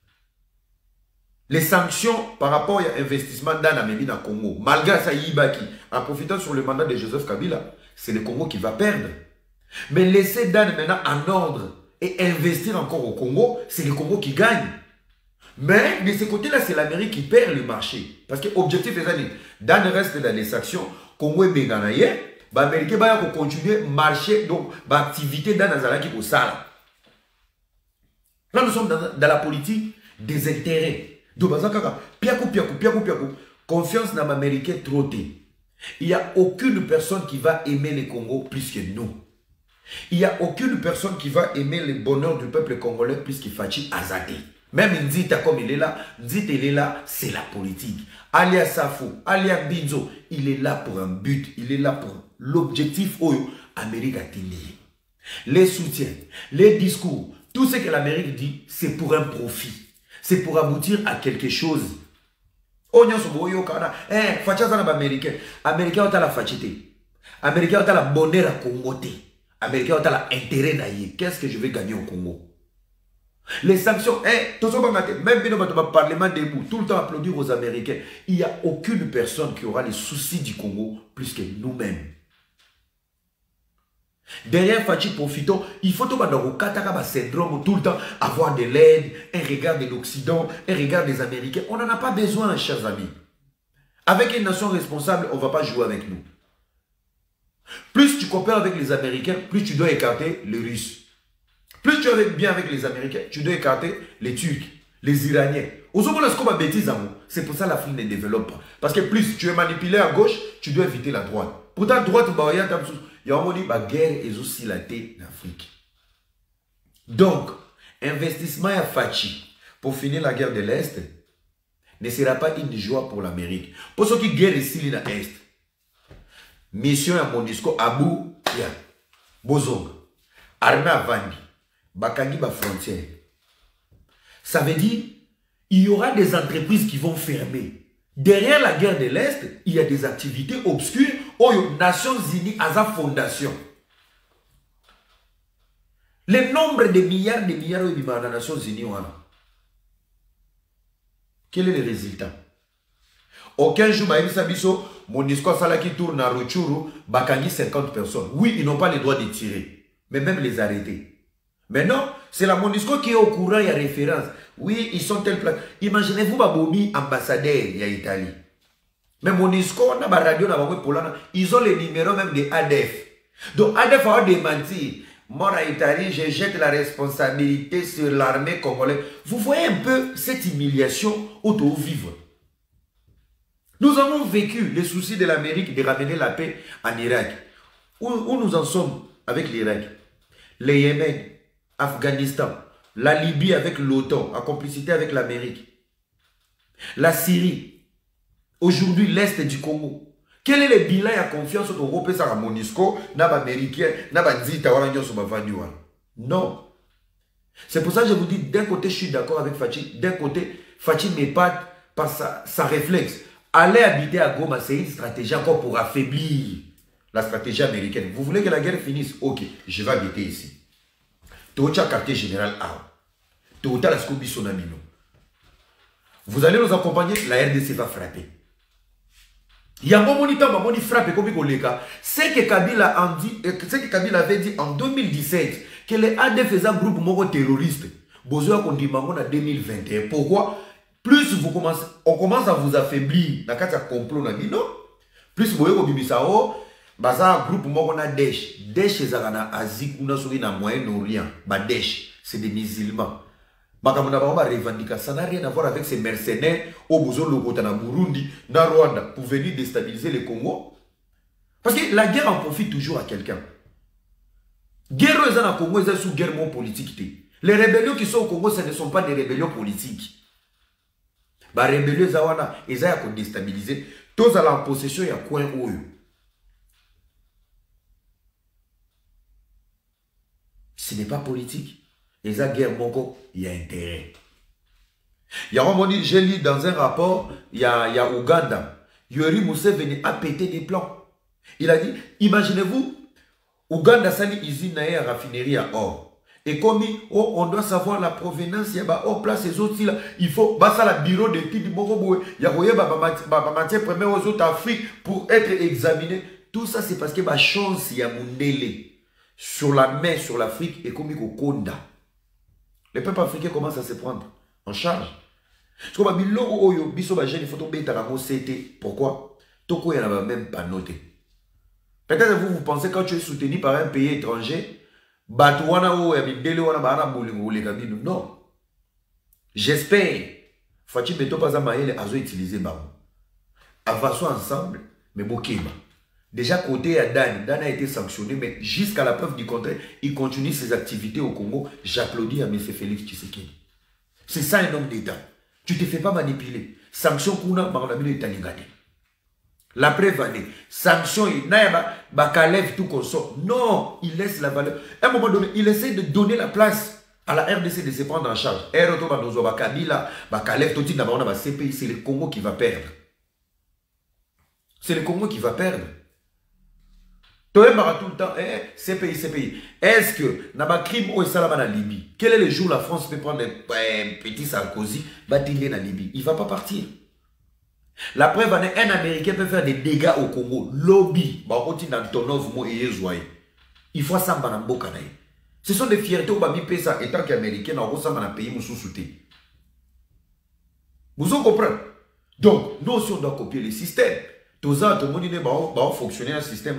Les sanctions par rapport à l'investissement Dan a mis dans le Congo, malgré ça, Yibaki, en profitant sur le mandat de Joseph Kabila, c'est le Congo qui va perdre. Mais laisser Dan maintenant en ordre et investir encore au Congo, c'est le Congo qui gagne. Mais de ce côté-là, c'est l'Amérique qui perd le marché. Parce que l'objectif est que Dan reste dans les sanctions, Congo est béganaye, les Américains vont continuer à marcher, donc l'activité dans Nazaraki pour ça. Là, nous sommes dans, dans la politique des intérêts. Donc, piakou, piakou, piakou, piakou. Confiance dans l'Américain trop tôt. Il n'y a aucune personne qui va aimer le Congo plus que nous. Il n'y a aucune personne qui va aimer le bonheur du peuple congolais plus que Fachi Azadé. Même Nzita comme il est là, Nzita il est là, c'est la politique. Alia Safo, Alia Binzo, il est là pour un but, il est là pour l'objectif où l'Amérique a tenu. Les soutiens, les discours, tout ce que l'Amérique dit, c'est pour un profit. C'est pour aboutir à quelque chose. Oignon sur Boyo Kana, eh, Fachaza na américain. Américain ont la fachité. Américain ont la bonheur à Congo. Américain ont l'intérêt d'ailleurs. Qu'est-ce que je vais gagner au Congo? Les sanctions, eh, tout ça, même dans le Parlement debout, tout le temps applaudir aux Américains. Il n'y a aucune personne qui aura les soucis du Congo plus que nous-mêmes. Derrière Fachi profitons, il faut tout le syndrome tout le temps, avoir de l'aide, un regard de l'Occident, un regard des Américains. On n'en a pas besoin, chers amis. Avec une nation responsable, on ne va pas jouer avec nous. Plus tu coopères avec les Américains, plus tu dois écarter les Russes. Plus tu es bien avec les Américains, tu dois écarter les Turcs, les Iraniens. C'est pour ça que l'Afrique ne développe pas. Parce que plus tu es manipulé à gauche, tu dois éviter la droite. Pourtant, droite, il y a un dit la guerre est aussi la tête d'Afrique. Donc, investissement à Fachi pour finir la guerre de l'Est ne sera pas une joie pour l'Amérique. Pour ceux qui guerre ici dans l'Est, mission à Monisco, Abou, ya, Bozong, armée à Vandi, Bakangi, ba frontière. Ça veut dire il y aura des entreprises qui vont fermer. Derrière la guerre de l'Est, il y a des activités obscures aux Nations Unies à sa fondation. Le nombre de milliards de milliards de milliards des Nations Unies, quel est le résultat? Aucun jour, mon discours qui tourne à Rutshuru, Bakangi cinquante personnes. Oui, ils n'ont pas le droit de tirer, mais même les arrêter. Mais non, c'est la MONUSCO qui est au courant, il y a référence. Oui, ils sont tels plans. Imaginez-vous, Babomi, ambassadeur, il y a Italie. Mais MONUSCO, on a ma radio, ils ont les numéros même de A D F. Donc, A D F a démenti. Moi, en Italie, je jette la responsabilité sur l'armée congolaise. Vous voyez un peu cette humiliation auto-vivre. Nous avons vécu les soucis de l'Amérique de ramener la paix en Irak. Où, où nous en sommes avec l'Irak? Le Yémen, Afghanistan, la Libye avec l'OTAN, en complicité avec l'Amérique. La Syrie, aujourd'hui l'Est du Congo. Quel est le bilan et la confiance au Européen à MONUSCO, n'a pas américain, n'a pas dit non. C'est pour ça que je vous dis, d'un côté, je suis d'accord avec Fachi, d'un côté, Fachi m'épate par sa, sa réflexe. Aller habiter à Goma, c'est une stratégie encore pour affaiblir la stratégie américaine. Vous voulez que la guerre finisse? Ok, je vais habiter ici. Tocha quartier général A. Tocha la Scobi Sonamino. Vous allez nous accompagner, la R D C va frapper. Il y a un moment où il frappe comme il c'est que Kabila ce que Kabila avait dit en deux mille dix-sept, que les A D F faisaient un groupe terroriste. Besoin qu'on dit en deux mille vingt et un. Pourquoi? Plus vous commencez, on commence à vous affaiblir dans le complot, non? Plus vous voyez que Bisao, un groupe qui a Daesh. Daesh, c'est en Asie, ou dans Moyen-Orient. Daesh, c'est des musulmans. Ça n'a rien à voir avec ces mercenaires au besoin de Burundi, dans Rwanda, pour venir déstabiliser le Congo. Parce que la guerre en profite toujours à quelqu'un. Guerre au Congo, c'est sous guerre politique. Les rébellions qui sont au Congo, ce ne sont pas des rébellions politiques. Les rébellions, ils ont déstabilisé. Tous à la possession, il y a quoi où? Ce n'est pas politique. Et ça, guerre Mongo, il y a intérêt. Il y a un moment, j'ai lu dans un rapport, il y a, il y a Ouganda. Yoweri Museveni a pété des plans. Il a dit, imaginez-vous, Ouganda sali usine à raffinerie à or. Et comme oh, on doit savoir la provenance, il y a oh, place les autres là, il faut passer à bureau d'études du Morobo, il y a ma matière première aux autres Afrique pour être examiné. Tout ça, c'est parce que ma chance, il y a mon délai sur la main, sur l'Afrique, et comme il y a Konda. Les peuples africains commencent à se prendre en charge. Pourquoi? Toko n'a même pas noté. Peut-être vous, vous pensez quand tu es soutenu par un pays étranger, non. J'espère. Fatih Beto Pazamaele a utilisé Babo. Avançons ensemble, mais Bokeba. Déjà côté à Dan, Dan a été sanctionné, mais jusqu'à la preuve du contraire, il continue ses activités au Congo. J'applaudis à M. Félix Tshisekedi. C'est ça un homme d'État. Tu ne te fais pas manipuler. Sanction Kuna, Maronamino Italingade. La preuve année, sanction, Bakalève tout consort. Non, il laisse la valeur. À un moment donné, il essaie de donner la place à la R D C de se prendre en charge. C'est le Congo qui va perdre. C'est le Congo qui va perdre. Tout le temps, eh, C P I, C P I. Est-ce que, dans le crime où est la Libye, quel est le jour où la France peut prendre un petit Sarkozy, bâtir en Libye? Il ne va pas partir. La preuve, un Américain peut faire des dégâts au Congo. Lobby, il faut ça dans le ce sont des fiertés où Babi paye ça, étant qu'Américain, on ressemble à un pays où sous-souté. Vous comprenez? Donc, nous aussi, on doit copier le système. Tout ça, tout le monde va fonctionner dans le système.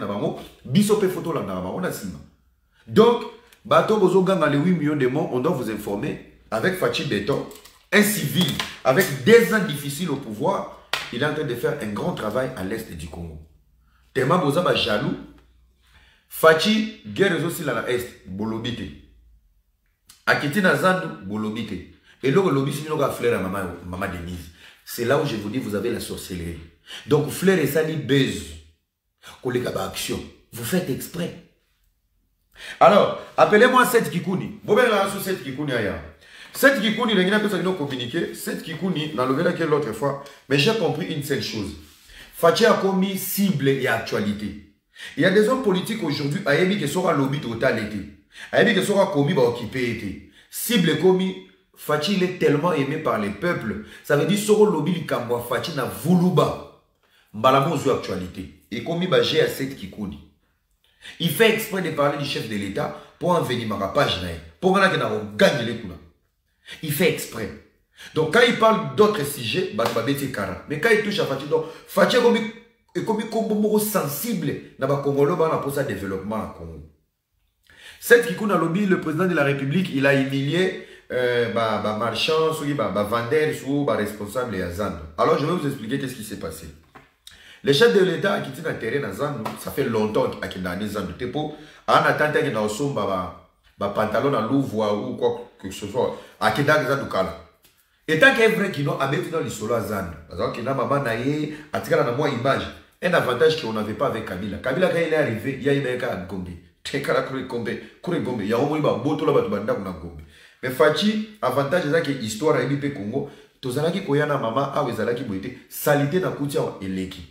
Donc, bateau bozo gang les huit millions de morts, on doit vous informer avec Fachi Beton, un civil avec des ans difficiles au pouvoir, il est en train de faire un grand travail à l'est du Congo. Tellement boza ba jaloux. Fachi guerre aussi là l'est, bolobite. Akiti na zandu bolobite. Et là le lobby c'est une fleur à maman maman Denise. C'est là où je vous dis vous avez la sorcellerie. Donc, fleur et sali baise. Action. Vous faites exprès. Alors, appelez-moi Seth Kikouni. Vous voyez là sur Seth Kikouni ailleurs. Cette Kikouni, les gens ont communiqué. Cette Kikouni, dans le verre que l'autre fois, mais j'ai compris une seule chose. Fachi a commis cible et actualité. Il y a des hommes politiques aujourd'hui, Ayebi qui sera lobby total été. Ayebi qui sera commis, va occuper été. Cible commis, Fachi il est tellement aimé par les peuples. Ça veut dire sera lobby li kambwa Fachi na voulouba. Mbalamo zo actualité. Et commis ba j'ai à cette Kikouni. Il fait exprès de parler du chef de l'État pour en venir ma page. Pour que nous gagne les coups. Il fait exprès. Donc quand il parle d'autres sujets, mais quand il touche à Fachi, donc Fachi est comme un sensible dans le Congo pour sa développement au Congo. Cette Kikouna lobby, le président de la République, il a humilié euh, bah, bah, marchand, bah, bah, vendeur, bah, responsable et Zando. Alors je vais vous expliquer qu'est-ce qui s'est passé. Le chef de l'État qui tient un terrain dans Zando, ça fait longtemps qu'il a un Zando. Tepo, en attendant qu'il y ait un pantalon à Louvre ou quoi que ce soit, à Kedak Zando Kala. Et tant qu'il y a vrai qui n'ont habité dans les solos à Zando, parce qu'il y a maman naïe, à tirer dans moi image, un avantage qu'on n'avait pas avec Kabila. Kabila, quand il est arrivé, il y a eu un gars à Gombe. Tekala kure Gombe, kure Gombe, il y a un mot boto là-bas, banda kuna Gombe. Mais Fachi, avantage c'est que l'histoire a été Congo, tozalaki koyana maman, ah oui, zalaki boité, salité na kutia eleki.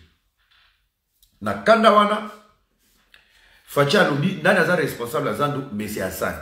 Na kanda wana, Fachi alobi, nana za responsable à Zando, M. Hassan.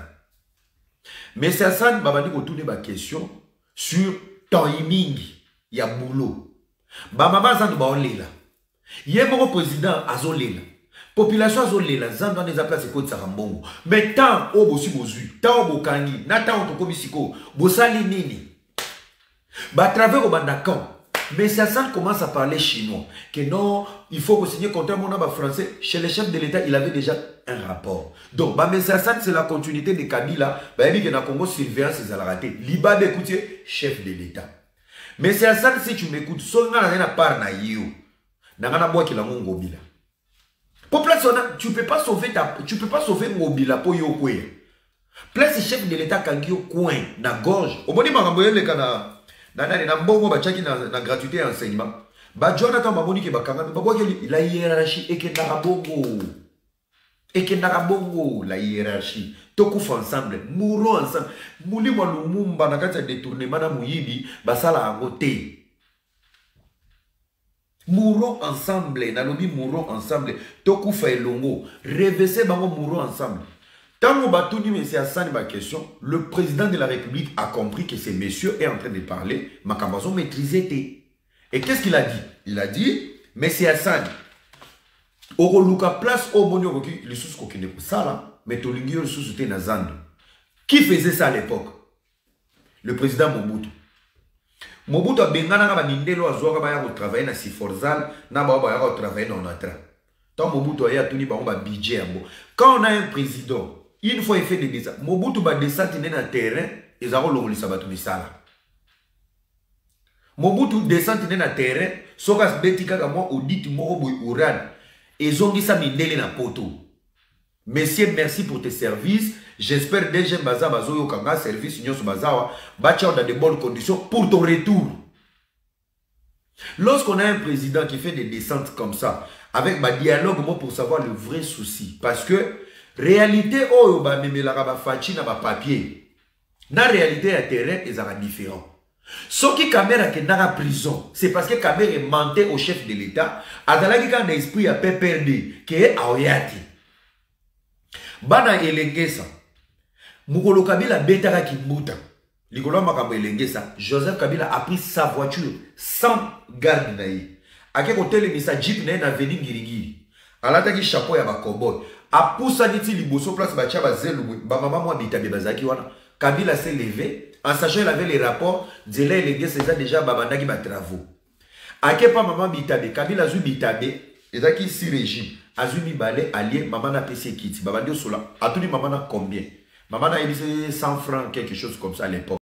M. Hassan, babandi ko tourner ma question sur timing, ya boulot. Ba maman Zando ba olela. Yé mon président azolela. Population azolela, Zando neza place ko tsarambongo. Mais tant o bosi bozui, tant o bokangi, na tant o komisiko, bosali nini. Ba travers au bandakan. Mais Hassan commence à parler chinois. Que non, il faut signer contre mon nom français. Chez le chef de l'État, il avait déjà un rapport. Donc, bah, mais Hassan, c'est la continuité de Kabila. Bah, il y a Congo surveillance, c'est la raté. Liba d'écouter, chef de l'État. Mais c'est Hassan, si tu m'écoutes, seulement rien à part na yo. Nangana bois qui la ngobila. Population, tu peux pas sauver ta, tu peux pas sauver ngobila pour yo kwe. Place chef de l'État kangi yo coin, na gorge. Au bon moment, le kana. Nana na mbongo bachaki na, na gratuité et enseignement. Ba Jonathan Mamoni ke bakanga ba la hiérarchie ekenda bongo. Ekenda bongo la hiérarchie. Tokufa ensemble, mourons ensemble. Muli mwa lumumba na kati ya détournement na muyibi basala angote. Mourons ensemble, na lobi mourons ensemble. Tokufa elongo, revese bango mourons ensemble. Tant que Batouni M. Hassan ma question, le président de la République a compris que ce monsieur est en train de parler, ma campagne maîtrisée. Et qu'est-ce qu'il a dit? Il a dit, M. Hassan, au Luka place au Monio qui le sous qui n'est pas ça là, mais tout le monde sous était Nazando. Qui faisait ça à l'époque? Le président Mobutu. Mobutu a bengana na mindelo azoka ba ya travailler na Siforzal, na ba ba ya travailler dans notre. Tant Mobutu a tuni ba on budget ambo. Quand on a un président, une fois il fait des descentes, Mobutu va descendre dans le terrain, ils ont l'ongli sabatu misala. Mobutu descend dans le terrain, sokas betika kama audit moko boy uran, ils ont dit ça mindele na poto. Messieurs, merci pour tes services. J'espère D G Baza Bazo Yokanga service Nyos Bazawa, bâtir dans de bonnes conditions pour ton retour. Lorsqu'on a un président qui fait des descentes comme ça, avec ma dialogue pour savoir le vrai souci, parce que réalité oh ba memela ba fachi na ba papier na réalité à terrain ils sont différents. Ce qui caméra qui dans la prison c'est parce que caméra mentait au chef de l'État adalaki quand l'esprit a perdu qui est aoyati bana elengesa mukolo Kabila betaka kimuta likolo makambo elengesa Joseph Kabila a pris sa voiture sans garde naïe ake kotel misa jeep na na veni ngirigiri alataki chapeau ya ba cowboy a poussa niti liboso place ba tia ba zelu ba mama mo bitabe bazaki wana Kabila s'est levé en sachant il avait les rapports délai les gars c'est déjà babandaki ba travaux ake pa mama bitabe Kabila zu bitabe ezaki si régime azumi balé allié maman na pc kit babandi sola atuni maman na combien maman na cent francs quelque chose comme ça à l'époque.